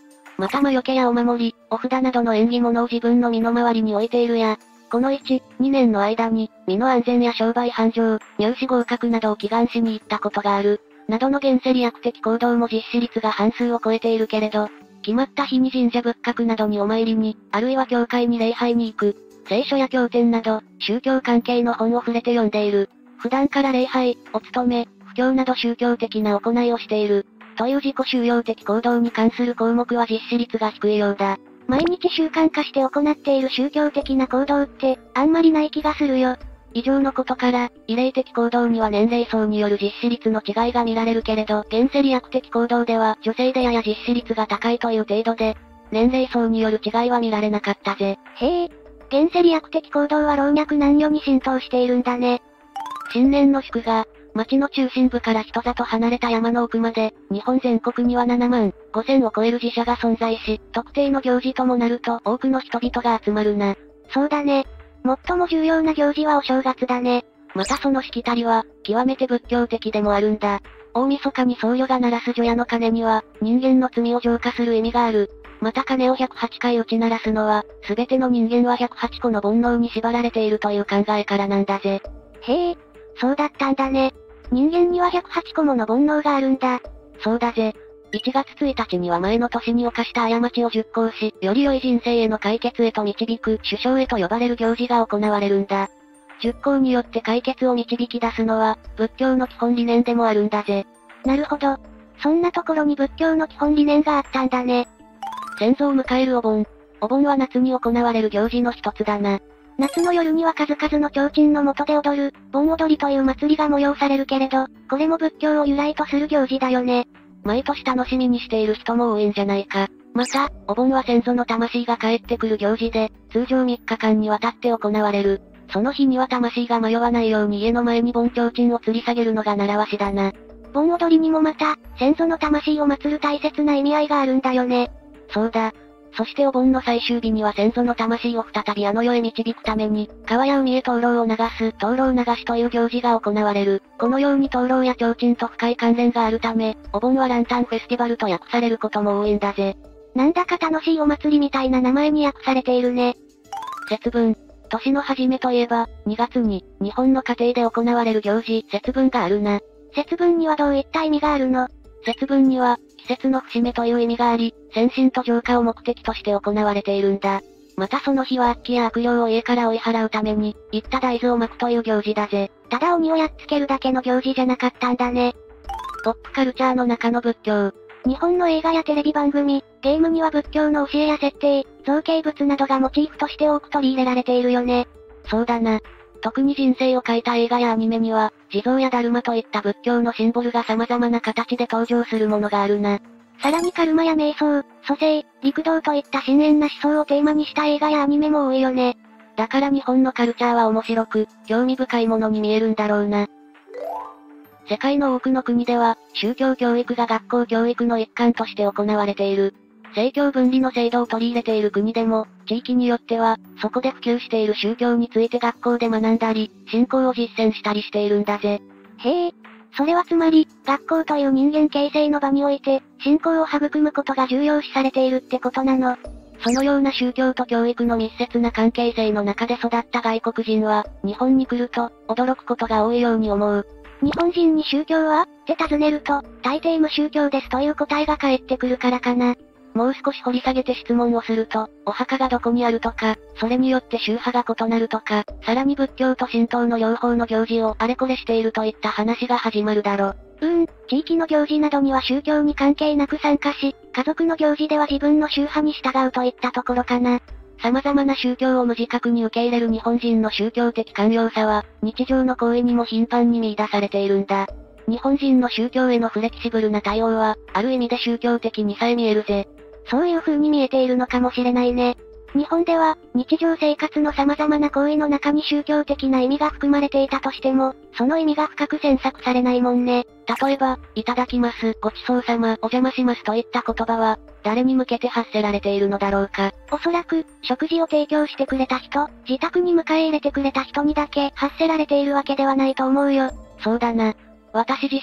また魔除けやお守り、お札などの縁起物を自分の身の回りに置いているや、この1、2年の間に、身の安全や商売繁盛、入試合格などを祈願しに行ったことがある、などの現世利益的行動も実施率が半数を超えているけれど、決まった日に神社仏閣などにお参りに、あるいは教会に礼拝に行く、聖書や経典など、宗教関係の本を触れて読んでいる。普段から礼拝、お勤め、布教など宗教的な行いをしている。という自己収容的行動に関する項目は実施率が低いようだ。
毎日習慣化して行っている宗教的な行動って、あんまりない気がするよ。
以上のことから、異例的行動には年齢層による実施率の違いが見られるけれど、現世利益的行動では女性でやや実施率が高いという程度で、年齢層による違いは見られなかったぜ。
へえ、現世利益的行動は老若男女に浸透しているんだね。
新年の祝賀、町の中心部から人里離れた山の奥まで、日本全国には7万5000を超える寺社が存在し、特定の行事ともなると多くの人々が集まるな。
そうだね。最も重要な行事はお正月だね。
またそのしきたりは、極めて仏教的でもあるんだ。大晦日に僧侶が鳴らす除夜の鐘には、人間の罪を浄化する意味がある。また鐘を108回打ち鳴らすのは、すべての人間は108個の煩悩に縛られているという考えからなんだぜ。
へえ、そうだったんだね。人間には108個もの煩悩があるんだ。
そうだぜ。1月1日には前の年に犯した過ちを熟考し、より良い人生への解決へと導く、首相へと呼ばれる行事が行われるんだ。熟考によって解決を導き出すのは、仏教の基本理念でもあるんだぜ。
なるほど。そんなところに仏教の基本理念があったんだね。
先祖を迎えるお盆。お盆は夏に行われる行事の一つだな。
夏の夜には数々の提灯の下で踊る、盆踊りという祭りが催されるけれど、これも仏教を由来とする行事だよね。
毎年楽しみにしている人も多いんじゃないか。また、お盆は先祖の魂が帰ってくる行事で、通常3日間にわたって行われる。その日には魂が迷わないように家の前に盆提灯を吊り下げるのが習わしだな。
盆踊りにもまた、先祖の魂を祀る大切な意味合いがあるんだよね。
そうだ。そしてお盆の最終日には先祖の魂を再びあの世へ導くために、川や海へ灯籠を流す、灯籠流しという行事が行われる。このように灯籠や提灯と深い関連があるため、お盆はランタンフェスティバルと訳されることも多いんだぜ。
なんだか楽しいお祭りみたいな名前に訳されているね。
節分。年の初めといえば、2月に、日本の家庭で行われる行事、節分があるな。
節分にはどういった意味があるの？
節分には、季節の節目という意味があり、先進と浄化を目的として行われているんだ。またその日は悪鬼や悪霊を家から追い払うために、いった大豆を巻くという行事だぜ。
ただ鬼をやっつけるだけの行事じゃなかったんだね。
ポップカルチャーの中の仏教。
日本の映画やテレビ番組、ゲームには仏教の教えや設定、造形物などがモチーフとして多く取り入れられているよね。
そうだな。特に人生を変えた映画やアニメには、地蔵やだるまといった仏教のシンボルが様々な形で登場するものがあるな。
さらにカルマや瞑想、蘇生、陸道といった深遠な思想をテーマにした映画やアニメも多いよね。
だから日本のカルチャーは面白く、興味深いものに見えるんだろうな。世界の多くの国では、宗教教育が学校教育の一環として行われている。政教分離の制度を取り入れている国でも、地域によっては、そこで普及している宗教について学校で学んだり、信仰を実践したりしているんだぜ。
へえ。それはつまり、学校という人間形成の場において、信仰を育むことが重要視されているってことなの。
そのような宗教と教育の密接な関係性の中で育った外国人は、日本に来ると、驚くことが多いように思う。
日本人に宗教はって尋ねると、大抵無宗教ですという答えが返ってくるからかな。
もう少し掘り下げて質問をすると、お墓がどこにあるとか、それによって宗派が異なるとか、さらに仏教と神道の両方の行事をあれこれしているといった話が始まるだろ。
地域の行事などには宗教に関係なく参加し、家族の行事では自分の宗派に従うといったところかな。
様々な宗教を無自覚に受け入れる日本人の宗教的寛容さは、日常の行為にも頻繁に見出されているんだ。日本人の宗教へのフレキシブルな対応は、ある意味で宗教的にさえ見えるぜ。
そういう風に見えているのかもしれないね。日本では、日常生活の様々な行為の中に宗教的な意味が含まれていたとしても、その意味が深く詮索されないもんね。
例えば、いただきます、ごちそうさま、お邪魔しますといった言葉は、誰に向けて発せられているのだろうか。
おそらく、食事を提供してくれた人、自宅に迎え入れてくれた人にだけ発せられているわけではないと思うよ。
そうだな。私自身、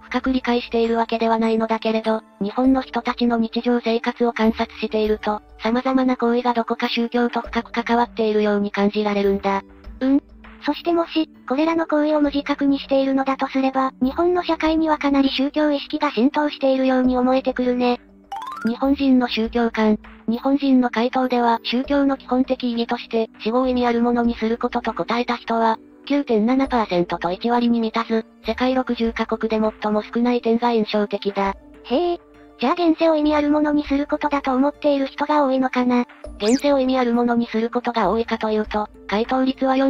深く理解しているわけではないのだけれど、日本の人たちの日常生活を観察していると、様々な行為がどこか宗教と深く関わっているように感じられるんだ。
そしてもし、これらの行為を無自覚にしているのだとすれば、日本の社会にはかなり宗教意識が浸透しているように思えてくるね。
日本人の宗教観。日本人の回答では、宗教の基本的意義として、死後を意味あるものにすることと答えた人は、9.7% と1割に満たず、世界60カ国で最も少ない点が印象的だ。
へえ。じゃあ現世を意味あるものにすることだと思っている人が多いのかな。
現世を意味あるものにすることが多いかというと、回答率は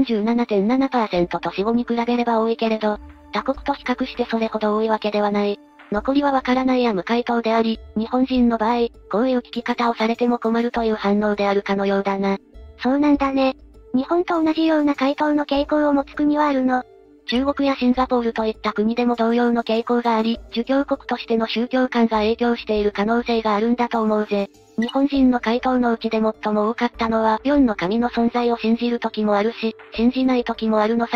47.7% と死後に比べれば多いけれど、他国と比較してそれほど多いわけではない。残りはわからないや無回答であり、日本人の場合、こういう聞き方をされても困るという反応であるかのようだな。
そうなんだね。日本と同じような回答の傾向を持つ国はあるの。
中国やシンガポールといった国でも同様の傾向があり、儒教国としての宗教観が影響している可能性があるんだと思うぜ。日本人の回答のうちで最も多かったのは、4の神の存在を信じる時もあるし、信じない時もあるの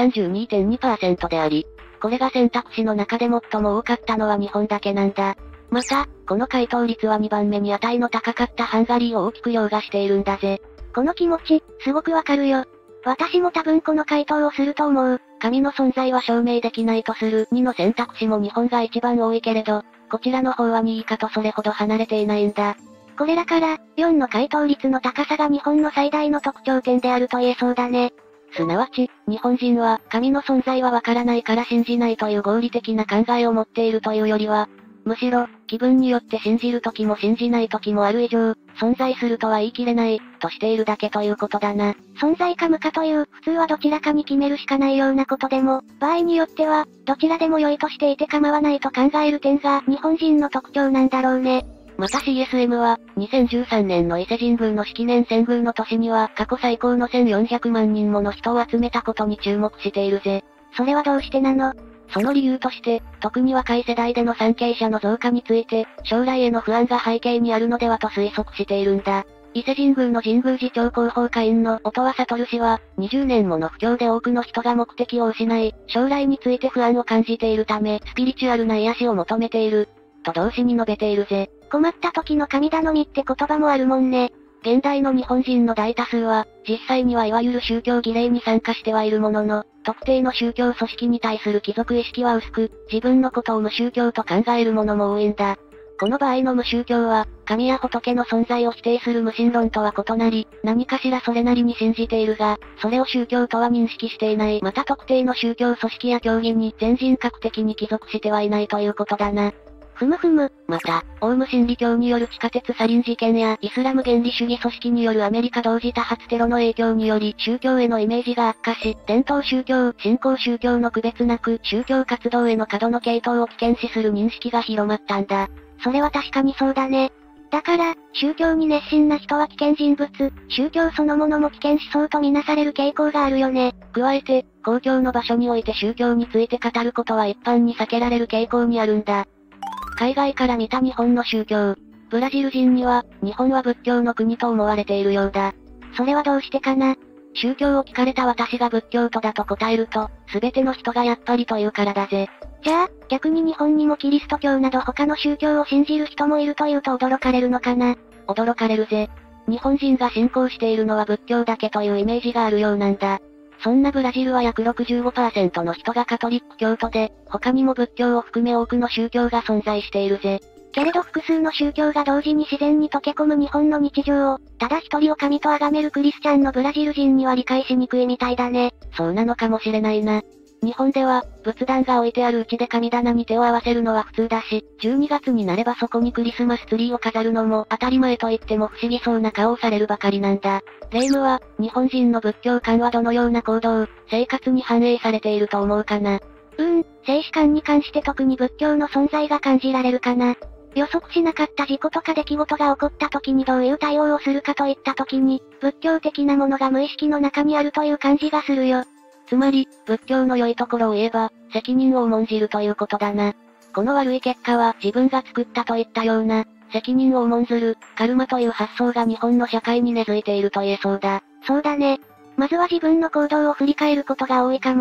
32.2% であり、これが選択肢の中で最も多かったのは日本だけなんだ。また、この回答率は2番目に値の高かったハンガリーを大きく凌駕しているんだぜ。
この気持ち、すごくわかるよ。私も多分この回答をすると思う。
神の存在は証明できないとする2の選択肢も日本が一番多いけれど、こちらの方は2位以下とそれほど離れていないんだ。
これらから、4の回答率の高さが日本の最大の特徴点であると言えそうだね。
すなわち、日本人は、神の存在はわからないから信じないという合理的な考えを持っているというよりは、むしろ、気分によって信じる時も信じない時もある以上、存在するとは言い切れない、としているだけということだな。
存在か無かという、普通はどちらかに決めるしかないようなことでも、場合によっては、どちらでも良いとしていて構わないと考える点が、日本人の特徴なんだろうね。
また CSM は、2013年の伊勢神宮の式年遷宮の年には、過去最高の1400万人もの人を集めたことに注目しているぜ。
それはどうしてなの？
その理由として、特に若い世代での参詣者の増加について、将来への不安が背景にあるのではと推測しているんだ。伊勢神宮の神宮寺町広報会員の音羽悟氏は、20年もの不況で多くの人が目的を失い、将来について不安を感じているため、スピリチュアルな癒しを求めている、と同時に述べているぜ。
困った時の神頼みって言葉もあるもんね。
現代の日本人の大多数は、実際にはいわゆる宗教儀礼に参加してはいるものの、特定の宗教組織に対する帰属意識は薄く、自分のことを無宗教と考える者も多いんだ。この場合の無宗教は、神や仏の存在を否定する無神論とは異なり、何かしらそれなりに信じているが、それを宗教とは認識していない。また特定の宗教組織や教義に全人格的に帰属してはいないということだな。
ふむふむ。
また、オウム真理教による地下鉄サリン事件やイスラム原理主義組織によるアメリカ同時多発テロの影響により宗教へのイメージが悪化し、伝統宗教、新興宗教の区別なく宗教活動への過度の傾倒を危険視する認識が広まったんだ。
それは確かにそうだね。だから、宗教に熱心な人は危険人物、宗教そのものも危険思想とみなされる傾向があるよね。
加えて、公共の場所において宗教について語ることは一般に避けられる傾向にあるんだ。海外から見た日本の宗教。ブラジル人には、日本は仏教の国と思われているようだ。
それはどうしてかな？
宗教を聞かれた私が仏教徒だと答えると、すべての人がやっぱりと言うからだぜ。
じゃあ、逆に日本にもキリスト教など他の宗教を信じる人もいるというと驚かれるのかな？
驚かれるぜ。日本人が信仰しているのは仏教だけというイメージがあるようなんだ。そんなブラジルは約 65% の人がカトリック教徒で、他にも仏教を含め多くの宗教が存在しているぜ。
けれど複数の宗教が同時に自然に溶け込む日本の日常を、ただ一人を神と崇めるクリスチャンのブラジル人には理解しにくいみたいだね。
そうなのかもしれないな。日本では、仏壇が置いてあるうちで神棚に手を合わせるのは普通だし、12月になればそこにクリスマスツリーを飾るのも当たり前と言っても不思議そうな顔をされるばかりなんだ。霊夢は、日本人の仏教観はどのような行動、生活に反映されていると思うかな。
生死観に関して特に仏教の存在が感じられるかな。予測しなかった事故とか出来事が起こった時にどういう対応をするかといった時に、仏教的なものが無意識の中にあるという感じがするよ。
つまり、仏教の良いところを言えば、責任を重んじるということだな。この悪い結果は自分が作ったといったような、責任を重んずる、カルマという発想が日本の社会に根付いていると言えそうだ。
そうだね。まずは自分の行動を振り返ることが多いかも。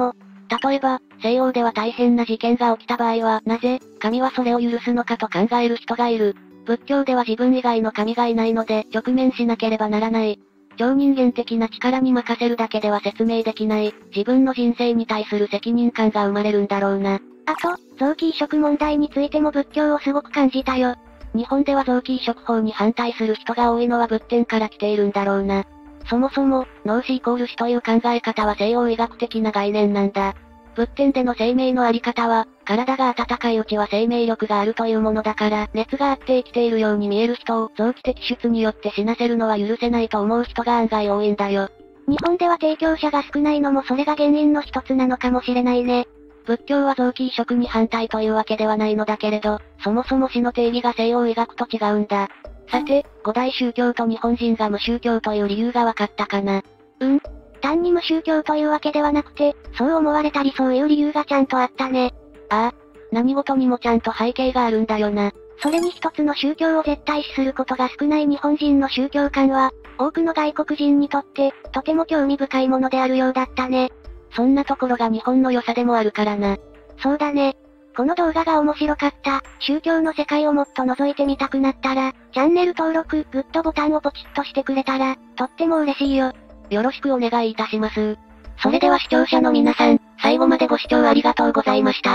例えば、西洋では大変な事件が起きた場合は、なぜ、神はそれを許すのかと考える人がいる。仏教では自分以外の神がいないので、直面しなければならない。超人間的な力に任せるだけでは説明できない、自分の人生に対する責任感が生まれるんだろうな。
あと、臓器移植問題についても仏教をすごく感じたよ。
日本では臓器移植法に反対する人が多いのは仏典から来ているんだろうな。そもそも、脳死イコール死という考え方は西洋医学的な概念なんだ。仏典での生命のあり方は、体が温かいうちは生命力があるというものだから、熱があって生きているように見える人を臓器摘出によって死なせるのは許せないと思う人が案外多いんだよ。
日本では提供者が少ないのもそれが原因の一つなのかもしれないね。
仏教は臓器移植に反対というわけではないのだけれど、そもそも死の定義が西洋医学と違うんだ。さて、五大宗教と日本人が無宗教という理由がわかったかな。
単に無宗教というわけではなくて、そう思われたりそういう理由がちゃんとあったね。
ああ、何事にもちゃんと背景があるんだよな。
それに一つの宗教を絶対視することが少ない日本人の宗教観は、多くの外国人にとって、とても興味深いものであるようだったね。
そんなところが日本の良さでもあるからな。
そうだね。この動画が面白かった、宗教の世界をもっと覗いてみたくなったら、チャンネル登録、グッドボタンをポチッとしてくれたら、とっても嬉しいよ。
よろしくお願いいたします。それでは視聴者の皆さん、最後までご視聴ありがとうございました。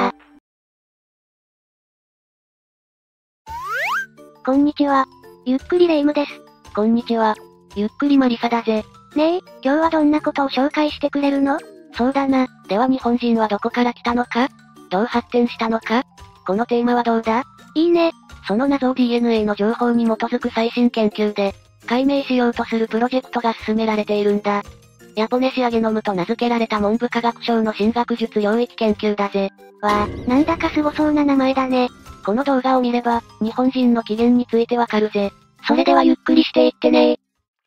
こんにちは。ゆっくりレ夢ムです。
こんにちは。ゆっくりマリサだぜ。
ねえ、今日はどんなことを紹介してくれるの？
そうだな。では日本人はどこから来たのか？どう発展したのか？このテーマはどうだ？
いいね。
その謎を DNA の情報に基づく最新研究で、解明しようとするプロジェクトが進められているんだ。ヤポネシアゲノムと名付けられた文部科学省の新学術領域研究だぜ。
わあ、なんだかすごそうな名前だね。
この動画を見れば、日本人の起源についてわかるぜ。それではゆっくりしていってね。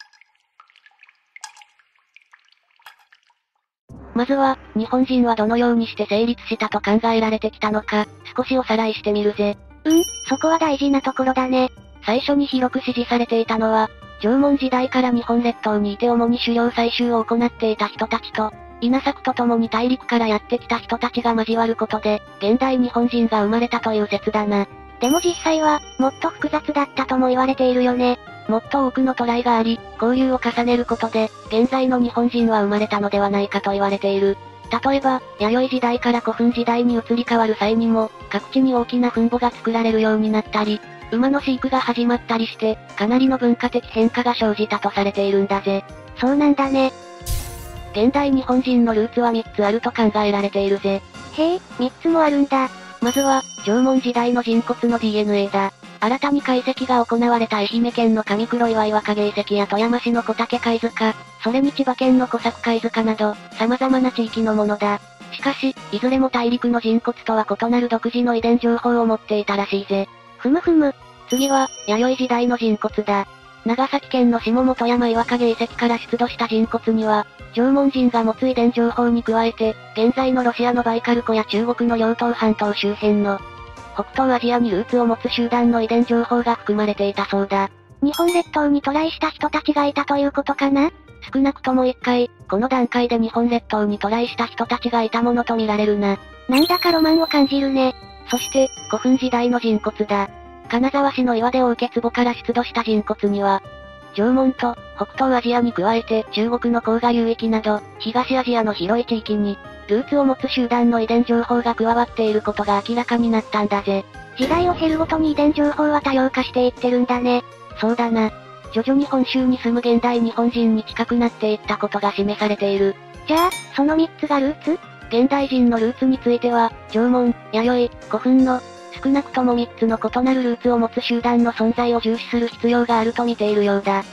まずは、日本人はどのようにして成立したと考えられてきたのか、少しおさらいしてみるぜ。
そこは大事なところだね。
最初に広く支持されていたのは、縄文時代から日本列島にいて主に狩猟採集を行っていた人たちと、稲作と共に大陸からやってきた人たちが交わることで、現代日本人が生まれたという説だな。
でも実際は、もっと複雑だったとも言われているよね。
もっと多くのトライがあり、交流を重ねることで、現在の日本人は生まれたのではないかと言われている。例えば、弥生時代から古墳時代に移り変わる際にも、各地に大きな墳墓が作られるようになったり、馬の飼育が始まったりして、かなりの文化的変化が生じたとされているんだぜ。
そうなんだね。
現代日本人のルーツは3つあると考えられているぜ。
へえ、3つもあるんだ。
まずは、縄文時代の人骨の DNA だ。新たに解析が行われた愛媛県の上黒岩岩影遺跡や富山市の小竹貝塚、それに千葉県の小作貝塚など、様々な地域のものだ。しかし、いずれも大陸の人骨とは異なる独自の遺伝情報を持っていたらしいぜ。
ふむふむ。
次は、弥生時代の人骨だ。長崎県の下本山岩影遺跡から出土した人骨には、縄文人が持つ遺伝情報に加えて、現在のロシアのバイカル湖や中国の遼東半島周辺の、北東アジアにルーツを持つ集団の遺伝情報が含まれていたそうだ。
日本列島に渡来した人たちがいたということかな？
少なくとも1回、この段階で日本列島に渡来した人たちがいたものと見られるな。
なんだかロマンを感じるね。
そして、古墳時代の人骨だ。金沢市の岩手大受壺から出土した人骨には、縄文と北東アジアに加えて中国の黄河流域など、東アジアの広い地域に、ルーツを持つ集団の遺伝情報が加わっていることが明らかになったんだぜ。
時代を経るごとに遺伝情報は多様化していってるんだね。
そうだな。徐々に本州に住む現代日本人に近くなっていったことが示されている。
じゃあ、その3つがルーツ？
現代人のルーツについては、縄文、弥生、古墳の、少なくとも3つの異なるルーツを持つ集団の存在を重視する必要があると見ているようだ。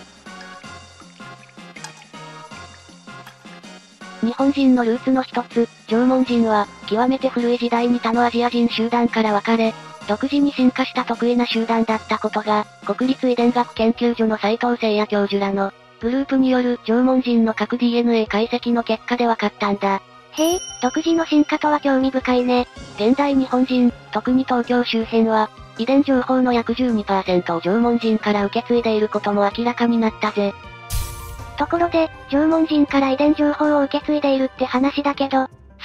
日本人のルーツの一つ、縄文人は、極めて古い時代に他のアジア人集団から分かれ、独自に進化した得意な集団だったことが、国立遺伝学研究所の斉藤誠也教授らの、グループによる縄文人の核 DNA 解析の結果で分かったんだ。
へえ、独自の進化とは興味深いね。
現代日本人、特に東京周辺は、遺伝情報の約 12% を縄文人から受け継いでいることも明らかになったぜ。
ところで、縄文人から遺伝情報を受け継いでいるって話だけど、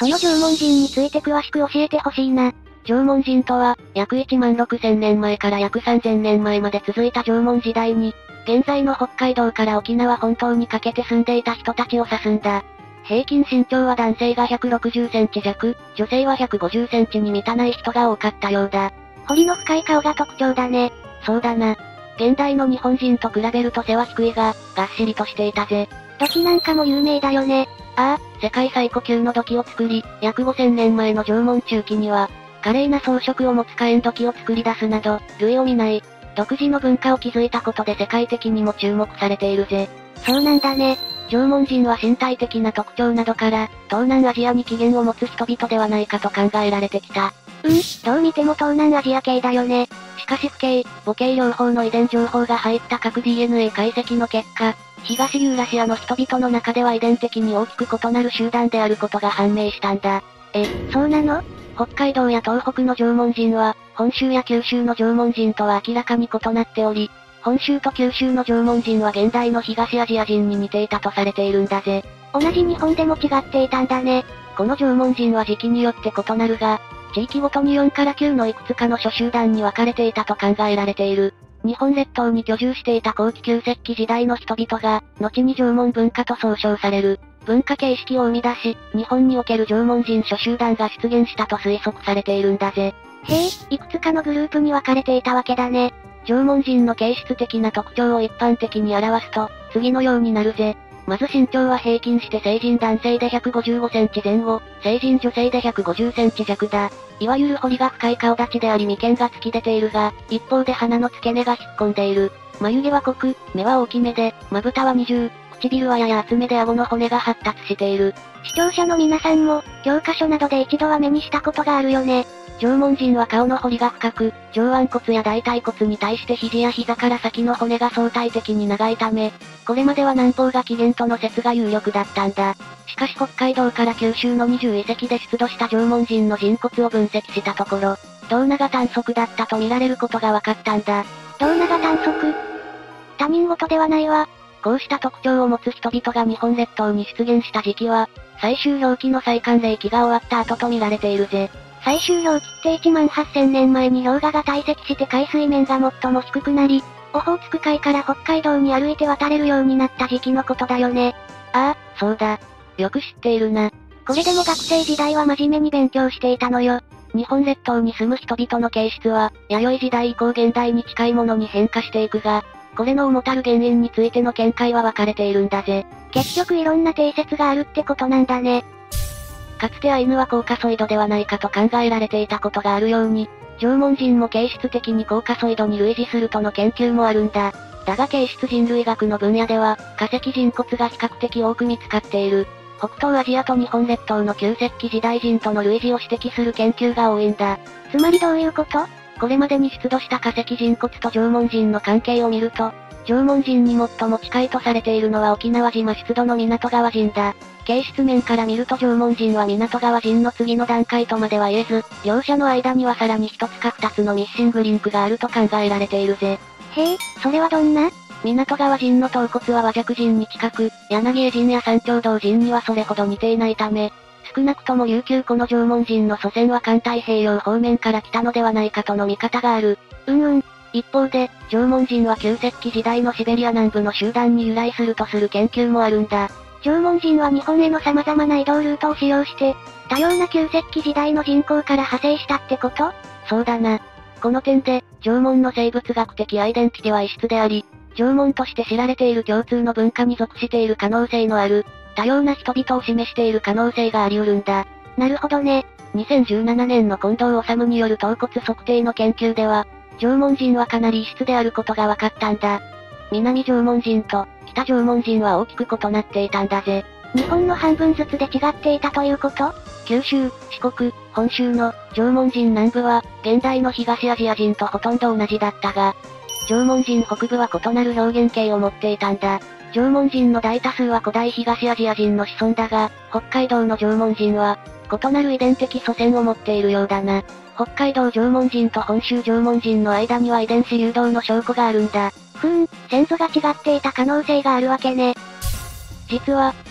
その縄文人について詳しく教えてほしいな。
縄文人とは、約1万6000年前から約3000年前まで続いた縄文時代に、現在の北海道から沖縄本島にかけて住んでいた人たちを指すんだ。平均身長は男性が160センチ弱、女性は150センチに満たない人が多かったようだ。
彫りの深い顔が特徴だね。
そうだな。現代の日本人と比べると背は低いが、がっしりとしていたぜ。
土器なんかも有名だよね。
ああ、世界最古級の土器を作り、約5000年前の縄文中期には、華麗な装飾を持つ火炎土器を作り出すなど、類を見ない、独自の文化を築いたことで世界的にも注目されているぜ。
そうなんだね。
縄文人は身体的な特徴などから、東南アジアに起源を持つ人々ではないかと考えられてきた。
どう見ても東南アジア系だよね。
しかし父系、母系両方の遺伝情報が入った各 DNA 解析の結果、東ユーラシアの人々の中では遺伝的に大きく異なる集団であることが判明したんだ。
そうなの？
北海道や東北の縄文人は、本州や九州の縄文人とは明らかに異なっており、本州と九州の縄文人は現代の東アジア人に似ていたとされているんだぜ。
同じ日本でも違っていたんだね。
この縄文人は時期によって異なるが、地域ごとに4から9のいくつかの諸集団に分かれていたと考えられている。日本列島に居住していた後期旧石器時代の人々が、後に縄文文化と総称される、文化形式を生み出し、日本における縄文人諸集団が出現したと推測されているんだぜ。
へえ、いくつかのグループに分かれていたわけだね。
縄文人の形質的な特徴を一般的に表すと、次のようになるぜ。まず身長は平均して成人男性で155センチ前後、成人女性で150センチ弱だ。いわゆる彫りが深い顔立ちであり眉間が突き出ているが、一方で鼻の付け根が引っ込んでいる。眉毛は濃く、目は大きめで、まぶたは二重、唇はやや厚めで顎の骨が発達している。
視聴者の皆さんも、教科書などで一度は目にしたことがあるよね。
縄文人は顔の彫りが深く、上腕骨や大腿骨に対して肘や膝から先の骨が相対的に長いため、これまでは南方が起源との説が有力だったんだ。しかし北海道から九州の20遺跡で出土した縄文人の人骨を分析したところ、胴長短足だったと見られることが分かったんだ。
胴長短足？他人事ではないわ。
こうした特徴を持つ人々が日本列島に出現した時期は、最終氷期の最寒冷期が終わった後と見られているぜ。
最終氷期って1万8000年前に氷河が堆積して海水面が最も低くなり、オホーツク海から北海道に歩いて渡れるようになった時期のことだよね。
ああ、そうだ。よく知っているな。
これでも学生時代は真面目に勉強していたのよ。
日本列島に住む人々の形質は、弥生時代以降現代に近いものに変化していくが、これの主たる原因についての見解は分かれているんだぜ。
結局いろんな定説があるってことなんだね。
かつてアイヌはコーカソイドではないかと考えられていたことがあるように、縄文人も形質的にコーカソイドに類似するとの研究もあるんだ。だが形質人類学の分野では、化石人骨が比較的多く見つかっている。北東アジアと日本列島の旧石器時代人との類似を指摘する研究が多いんだ。
つまりどういうこと？
これまでに出土した化石人骨と縄文人の関係を見ると、縄文人に最も近いとされているのは沖縄島出土の港川人だ。形質面から見ると縄文人は港川人の次の段階とまでは言えず、両者の間にはさらに一つか二つのミッシングリンクがあると考えられているぜ。
へえ、それはどんな？
港川人の頭骨は和弱人に近く、柳江人や三町道人にはそれほど似ていないため、少なくとも琉球湖の縄文人の祖先は環太平洋方面から来たのではないかとの見方がある。一方で、縄文人は旧石器時代のシベリア南部の集団に由来するとする研究もあるんだ。
縄文人は日本への様々な移動ルートを使用して、多様な旧石器時代の人口から派生したってこと？
そうだな。この点で、縄文の生物学的アイデンティティは異質であり、縄文として知られている共通の文化に属している可能性のある、多様な人々を示している可能性があり得るんだ。
なるほどね。
2017年の近藤治による頭骨測定の研究では、縄文人はかなり異質であることが分かったんだ。南縄文人と北縄文人は大きく異なっていたんだぜ。
日本の半分ずつで違っていたということ？
九州、四国、本州の縄文人南部は、現代の東アジア人とほとんど同じだったが、縄文人北部は異なる表現形を持っていたんだ。縄文人の大多数は古代東アジア人の子孫だが、北海道の縄文人は、異なる遺伝的祖先を持っているようだな。北海道縄文人と本州縄文人の間には遺伝子誘導の証拠があるんだ。
先祖が違っていた可能性があるわけね。
実は、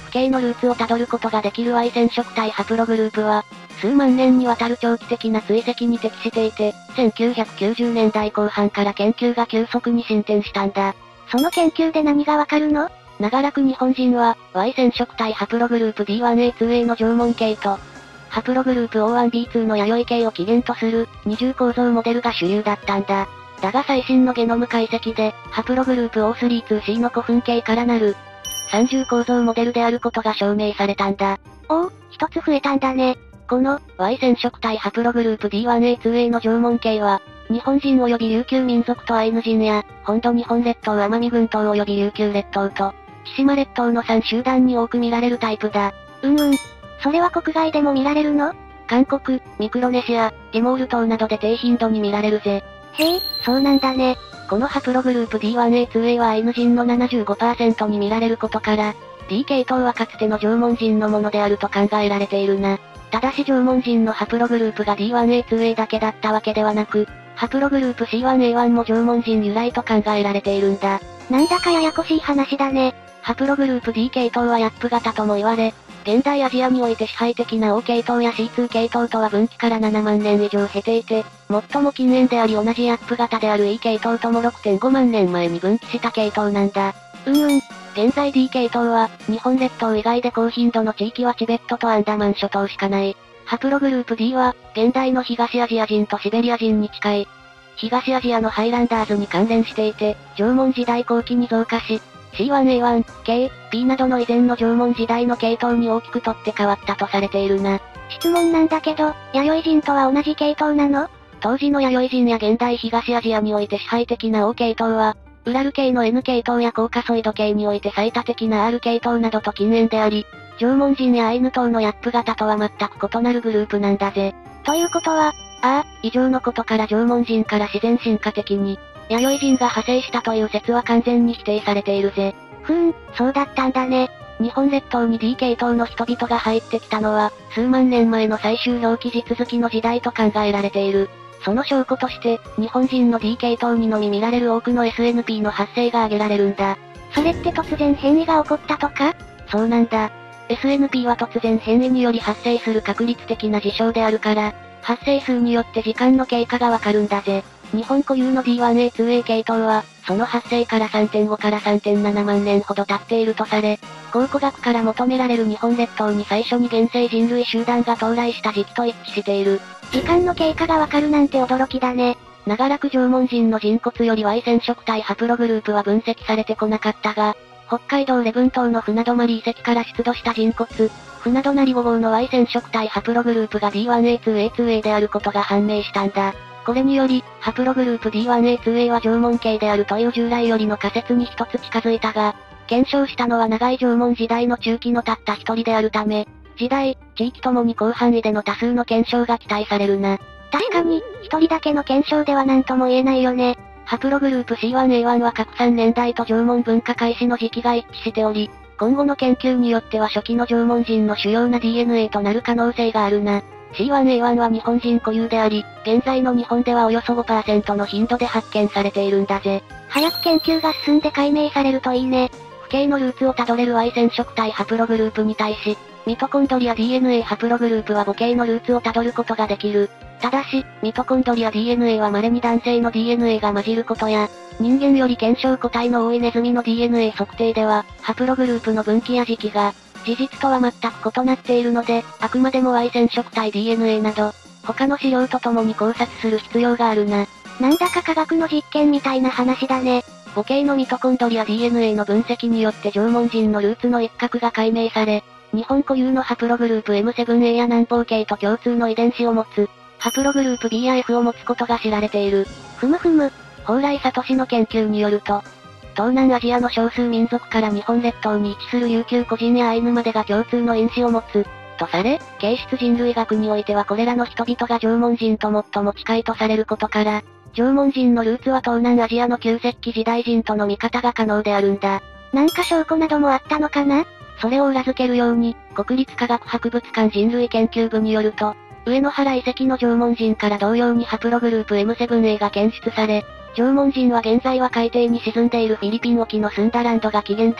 不景のルーツをたどることができる Y 染色体ハプログループは、数万年にわたる長期的な追跡に適していて、1990年代後半から研究が急速に進展したんだ。
その研究で何がわかるの？
長らく日本人は、Y 染色体ハプログループ D1A2A の縄文系と、ハプログループ O1B2 の弥生系を起源とする、二重構造モデルが主流だったんだ。だが最新のゲノム解析で、ハプログループ O32C の古墳系からなる、三重構造モデルであることが証明されたんだ。
おお、一つ増えたんだね。
この、Y 染色体ハプログループ D1A2A の縄文系は、日本人及び琉球民族とアイヌ人や、本土日本列島奄美群島及び琉球列島と、千島列島の3集団に多く見られるタイプだ。
それは国外でも見られるの？
韓国、ミクロネシア、ティモール島などで低頻度に見られるぜ。
へえ、そうなんだね。
このハプログループ D1A2A はアイヌ人の 75% に見られることから、D 系統はかつての縄文人のものであると考えられているな。ただし縄文人のハプログループが D1A2A だけだったわけではなく、ハプログループ C1A1 も縄文人由来と考えられているんだ。
なんだかややこしい話だね。
ハプログループ D 系統はヤップ型とも言われ、現代アジアにおいて支配的な O 系統や C2 系統とは分岐から7万年以上経ていて、最も近縁であり同じヤップ型である E 系統とも 6.5 万年前に分岐した系統なんだ。現在 D 系統は、日本列島以外で高頻度の地域はチベットとアンダマン諸島しかない。ハプログループ D は、現代の東アジア人とシベリア人に近い、東アジアのハイランダーズに関連していて、縄文時代後期に増加し、C1A1、K、P などの以前の縄文時代の系統に大きくとって変わったとされているな。
質問なんだけど、弥生人とは同じ系統なの？
当時の弥生人や現代東アジアにおいて支配的な O 系統は、ウラル系の N 系統やコーカソイド系において最多的な R 系統などと近縁であり、縄文人やアイヌ島のヤップ型とは全く異なるグループなんだぜ。
ということは、
以上のことから縄文人から自然進化的に、弥生人が派生したという説は完全に否定されているぜ。
そうだったんだね。
日本列島に D 系統の人々が入ってきたのは、数万年前の最終氷期地続きの時代と考えられている。その証拠として、日本人の D 系統にのみ見られる多くの SNP の発生が挙げられるんだ。
それって突然変異が起こったとか？
そうなんだ。SNP は突然変異により発生する確率的な事象であるから、発生数によって時間の経過がわかるんだぜ。日本固有の D1A2A 系統は、その発生から 3.5 から 3.7 万年ほど経っているとされ、考古学から求められる日本列島に最初に現生人類集団が到来した時期と一致している。
時間の経過がわかるなんて驚きだね。
長らく縄文人の人骨より Y 染色体ハプログループは分析されてこなかったが、北海道礼文島の船泊遺跡から出土した人骨、船泊5号の Y 染色体ハプログループが D1A2A2A であることが判明したんだ。これにより、ハプログループ D1A2A は縄文系であるという従来よりの仮説に一つ近づいたが、検証したのは長い縄文時代の中期のたった一人であるため、時代、地域ともに広範囲での多数の検証が期待されるな。
確かに、一人だけの検証では何とも言えないよね。
ハプログループ C1A1 は各3年代と縄文文化開始の時期が一致しており、今後の研究によっては初期の縄文人の主要な DNA となる可能性があるな。C1A1 は日本人固有であり、現在の日本ではおよそ 5% の頻度で発見されているんだぜ。
早く研究が進んで解明されるといいね。
不景のルーツをたどれる Y 染色体ハプログループに対し、ミトコンドリア DNA ハプログループは母系のルーツをたどることができる。ただし、ミトコンドリア DNA は稀に男性の DNA が混じることや、人間より検証個体の多いネズミの DNA 測定では、ハプログループの分岐や時期が、事実とは全く異なっているので、あくまでも Y 染色体 DNA など、他の資料とともに考察する必要があるな。
なんだか科学の実験みたいな話だね。
母系のミトコンドリア DNA の分析によって縄文人のルーツの一角が解明され、日本固有のハプログループ M7A や南方系と共通の遺伝子を持つ、ハプログループ B や F を持つことが知られている。蓬莱聡の研究によると、東南アジアの少数民族から日本列島に位置する琉球個人やアイヌまでが共通の因子を持つ、とされ、形質人類学においてはこれらの人々が縄文人と最も近いとされることから、縄文人のルーツは東南アジアの旧石器時代人との見方が可能であるんだ。
なんか証拠などもあったのかな？
それを裏付けるように、国立科学博物館人類研究部によると、上野原遺跡の縄文人から同様にハプログループ M7A が検出され、縄文人は現在は海底に沈んでいるフィリピン沖のスンダランドが起源で、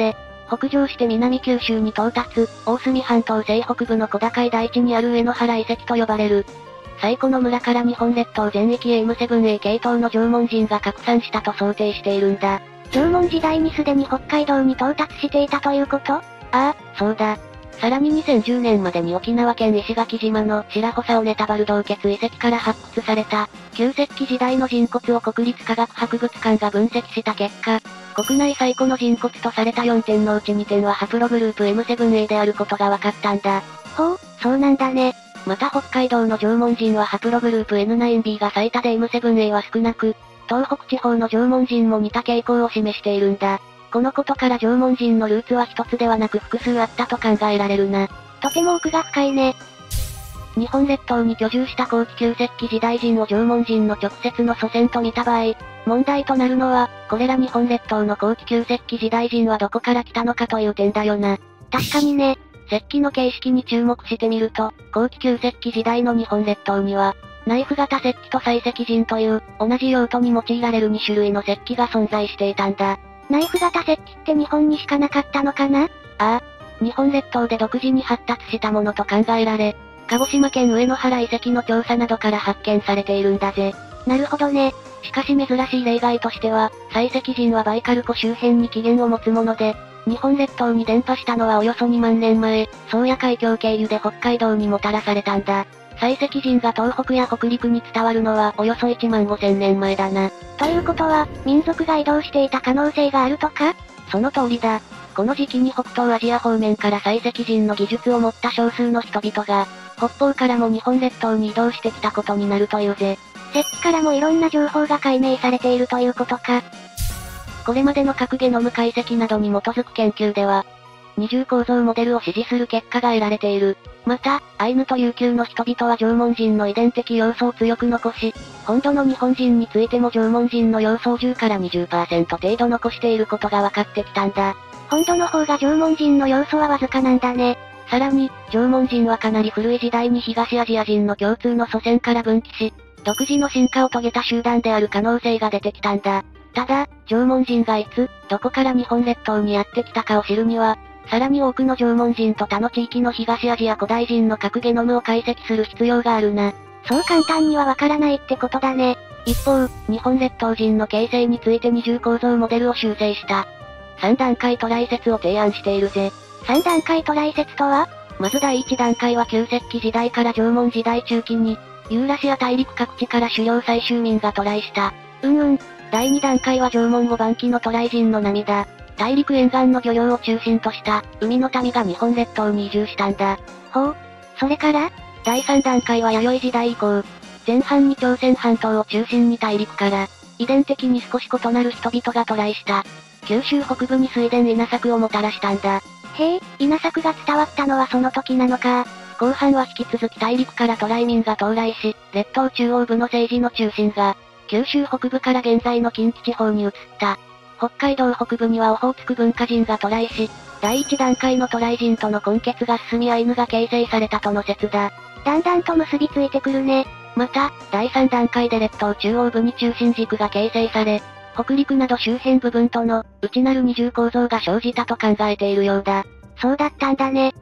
北上して南九州に到達、大隅半島西北部の小高い大地にある上野原遺跡と呼ばれる。最古の村から日本列島全域へ M7A 系統の縄文人が拡散したと想定しているんだ。
縄文時代にすでに北海道に到達していたということ？
ああ、そうだ。さらに2010年までに沖縄県石垣島の白穂サオネタバル洞穴遺跡から発掘された、旧石器時代の人骨を国立科学博物館が分析した結果、国内最古の人骨とされた4点のうち2点はハプログループ M7A であることが分かったんだ。
ほう、そうなんだね。
また北海道の縄文人はハプログループ N9B が最多で M7A は少なく、東北地方の縄文人も似た傾向を示しているんだ。このことから縄文人のルーツは一つではなく複数あったと考えられるな。
とても奥が深いね。
日本列島に居住した後期旧石器時代人を縄文人の直接の祖先と見た場合、問題となるのは、これら日本列島の後期旧石器時代人はどこから来たのかという点だよな。
確かにね。
石器の形式に注目してみると、後期旧石器時代の日本列島には、ナイフ型石器と採石人という、同じ用途に用いられる2種類の石器が存在していたんだ。
ナイフ型石器って日本にしかなかったのかな？
ああ。日本列島で独自に発達したものと考えられ、鹿児島県上野原遺跡の調査などから発見されているんだぜ。
なるほどね。
しかし珍しい例外としては、採石人はバイカル湖周辺に起源を持つもので、日本列島に伝播したのはおよそ2万年前、宗谷海峡経由で北海道にもたらされたんだ。採石人が東北や北陸に伝わるのはおよそ1万5000年前だな。
ということは、民族が移動していた可能性があるとか？
その通りだ。この時期に北東アジア方面から採石人の技術を持った少数の人々が、北方からも日本列島に移動してきたことになるというぜ。
石器からもいろんな情報が解明されているということか。
これまでの核ゲノム解析などに基づく研究では、二重構造モデルを支持する結果が得られている。また、アイヌと琉球の人々は縄文人の遺伝的要素を強く残し、本土の日本人についても縄文人の要素を10から 20% 程度残していることが分かってきたんだ。
本土の方が縄文人の要素はわずかなんだね。
さらに、縄文人はかなり古い時代に東アジア人の共通の祖先から分岐し、独自の進化を遂げた集団である可能性が出てきたんだ。ただ、縄文人がいつ、どこから日本列島にやってきたかを知るには、さらに多くの縄文人と他の地域の東アジア古代人の核ゲノムを解析する必要があるな。
そう簡単にはわからないってことだね。
一方、日本列島人の形成について二重構造モデルを修正した。3段階トライ説を提案しているぜ。
3段階トライ説とは？
まず第1段階は旧石器時代から縄文時代中期に、ユーラシア大陸各地から狩猟採集民が渡来した。第2段階は縄文後晩期の渡来人の波だ。大陸沿岸の漁業を中心とした、海の民が日本列島に移住したんだ。
ほう。それから
第3段階は弥生時代以降。前半に朝鮮半島を中心に大陸から、遺伝的に少し異なる人々が渡来した。九州北部に水田稲作をもたらしたんだ。
へえ、稲作が伝わったのはその時なのか。
後半は引き続き大陸から渡来民が到来し、列島中央部の政治の中心が、九州北部から現在の近畿地方に移った。北海道北部にはオホーツク文化人が渡来し、第1段階の渡来人との混血が進みアイヌが形成されたとの説だ。
だんだんと結びついてくるね。
また、第3段階で列島中央部に中心軸が形成され、北陸など周辺部分との内なる二重構造が生じたと考えているようだ。
そうだったんだね。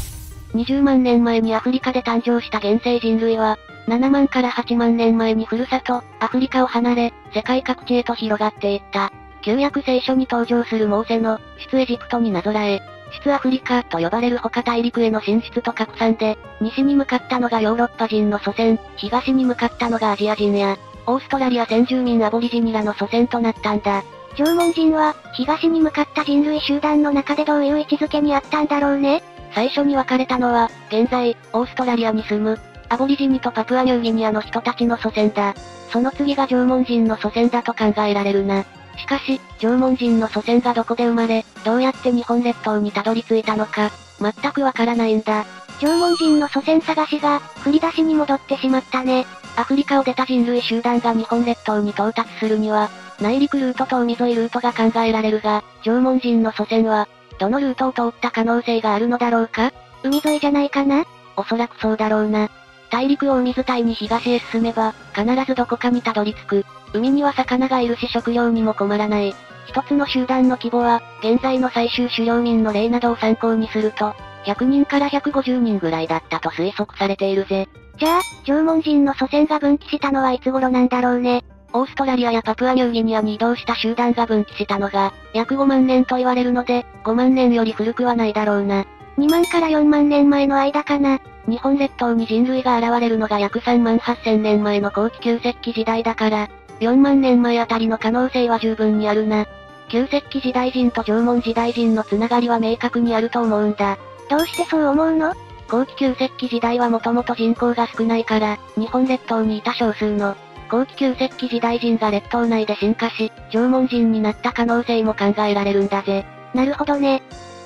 20万年前にアフリカで誕生した原生人類は、7万から8万年前にふるさと、アフリカを離れ、世界各地へと広がっていった。旧約聖書に登場するモーセの、出エジプトになぞらえ、出アフリカと呼ばれる他大陸への進出と拡散で、西に向かったのがヨーロッパ人の祖先、東に向かったのがアジア人や、オーストラリア先住民アボリジニらの祖先となったんだ。
縄文人は、東に向かった人類集団の中でどういう位置づけにあったんだろうね。
最初に分かれたのは、現在、オーストラリアに住む、アボリジニとパプアニューギニアの人たちの祖先だ。その次が縄文人の祖先だと考えられるな。しかし、縄文人の祖先がどこで生まれ、どうやって日本列島にたどり着いたのか、全くわからないんだ。
縄文人の祖先探しが、振り出しに戻ってしまったね。
アフリカを出た人類集団が日本列島に到達するには、内陸ルートと海沿いルートが考えられるが、縄文人の祖先は、どのルートを通った可能性があるのだろうか？
海沿いじゃないかな？
おそらくそうだろうな。大陸を海伝いに東へ進めば、必ずどこかにたどり着く。 海には魚がいるし食料にも困らない。一つの集団の規模は、現在の最終狩猟民の例などを参考にすると、100人から150人ぐらいだったと推測されているぜ。
じゃあ、縄文人の祖先が分岐したのはいつ頃なんだろうね。
オーストラリアやパプアニューギニアに移動した集団が分岐したのが、約5万年と言われるので、5万年より古くはないだろうな。
2万から4万年前の間かな。
日本列島に人類が現れるのが約3万8000年前の後期旧石器時代だから、4万年前あたりの可能性は十分にあるな。旧石器時代人と縄文時代人のつながりは明確にあると思うんだ。
どうしてそう思うの？
後期旧石器時代はもともと人口が少ないから、日本列島にいた少数の、後期旧石器時代人が列島内で進化し、縄文人になった可能性も考えられるんだぜ。
なるほどね。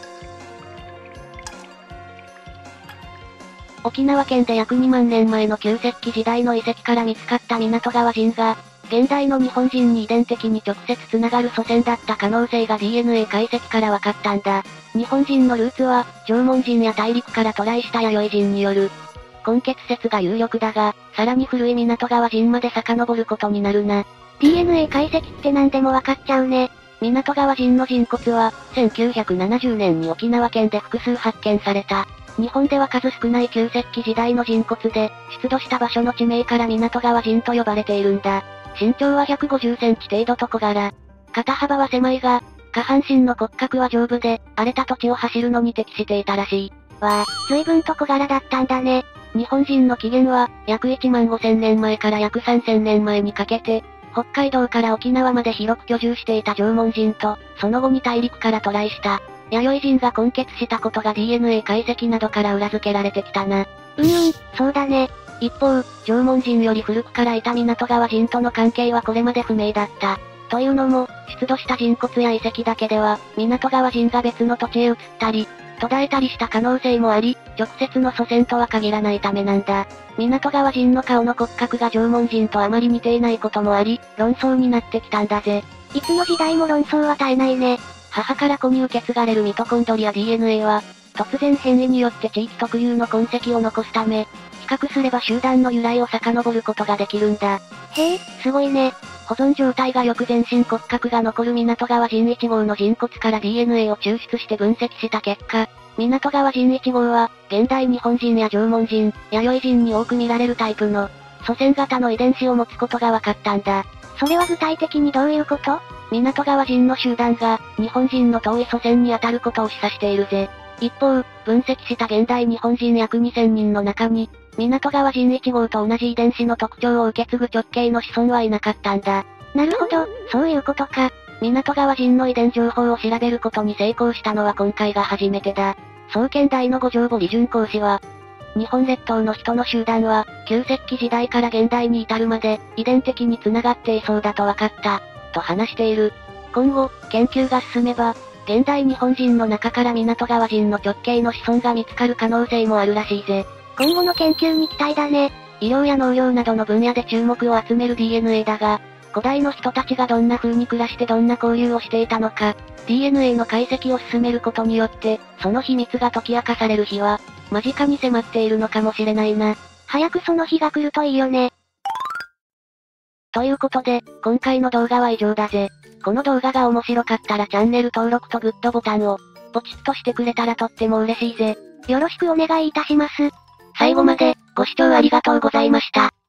沖縄県で約2万年前の旧石器時代の遺跡から見つかった港川人が、現代の日本人に遺伝的に直接つながる祖先だった可能性が DNA 解析から分かったんだ。日本人のルーツは、縄文人や大陸から渡来した弥生人による根血説が有力だが、さらに古い港川人まで遡ることになるな。
DNA 解析って何でも分かっちゃうね。
港川人の人骨は、1970年に沖縄県で複数発見された。日本では数少ない旧石器時代の人骨で、出土した場所の地名から港川人と呼ばれているんだ。身長は150センチ程度と小柄。肩幅は狭いが、下半身の骨格は丈夫で、荒れた土地を走るのに適していたらしい。
随分と小柄だったんだね。
日本人の起源は、約1万5000年前から約3000年前にかけて、北海道から沖縄まで広く居住していた縄文人と、その後に大陸から渡来した、弥生人が根血したことが DNA 解析などから裏付けられてきたな。
そうだね。
一方、縄文人より古くからいた港川人との関係はこれまで不明だった。というのも、出土した人骨や遺跡だけでは、港川人が別の土地へ移ったり、途絶えたりした可能性もあり、直接の祖先とは限らないためなんだ。港川人の顔の骨格が縄文人とあまり似ていないこともあり、論争になってきたんだぜ。
いつの時代も論争は絶えないね。
母から子に受け継がれるミトコンドリア DNA は、突然変異によって地域特有の痕跡を残すため、比較すれば集団の由来を遡ることができるんだ。
へえ、すごいね。
保存状態がよく全身骨格が残る港川人1号の人骨から DNA を抽出して分析した結果、港川人1号は、現代日本人や縄文人、弥生人に多く見られるタイプの、祖先型の遺伝子を持つことが分かったんだ。
それは具体的にどういうこと？
港川人の集団が、日本人の遠い祖先に当たることを示唆しているぜ。一方、分析した現代日本人約2000人の中に、港川人1号と同じ遺伝子の特徴を受け継ぐ直系の子孫はいなかったんだ。
なるほど、そういうことか。
港川人の遺伝情報を調べることに成功したのは今回が初めてだ。創建大の五条堀淳講師は、日本列島の人の集団は、旧石器時代から現代に至るまで、遺伝的に繋がっていそうだと分かった、と話している。今後、研究が進めば、現代日本人の中から港川人の直系の子孫が見つかる可能性もあるらしいぜ。
今後の研究に期待だね。
医療や農業などの分野で注目を集める DNA だが、古代の人たちがどんな風に暮らしてどんな交流をしていたのか、DNA の解析を進めることによって、その秘密が解き明かされる日は、間近に迫っているのかもしれないな。
早くその日が来るといいよね。
ということで、今回の動画は以上だぜ。この動画が面白かったらチャンネル登録とグッドボタンを、ポチッとしてくれたらとっても嬉しいぜ。
よろしくお願いいたします。
最後まで、ご視聴ありがとうございました。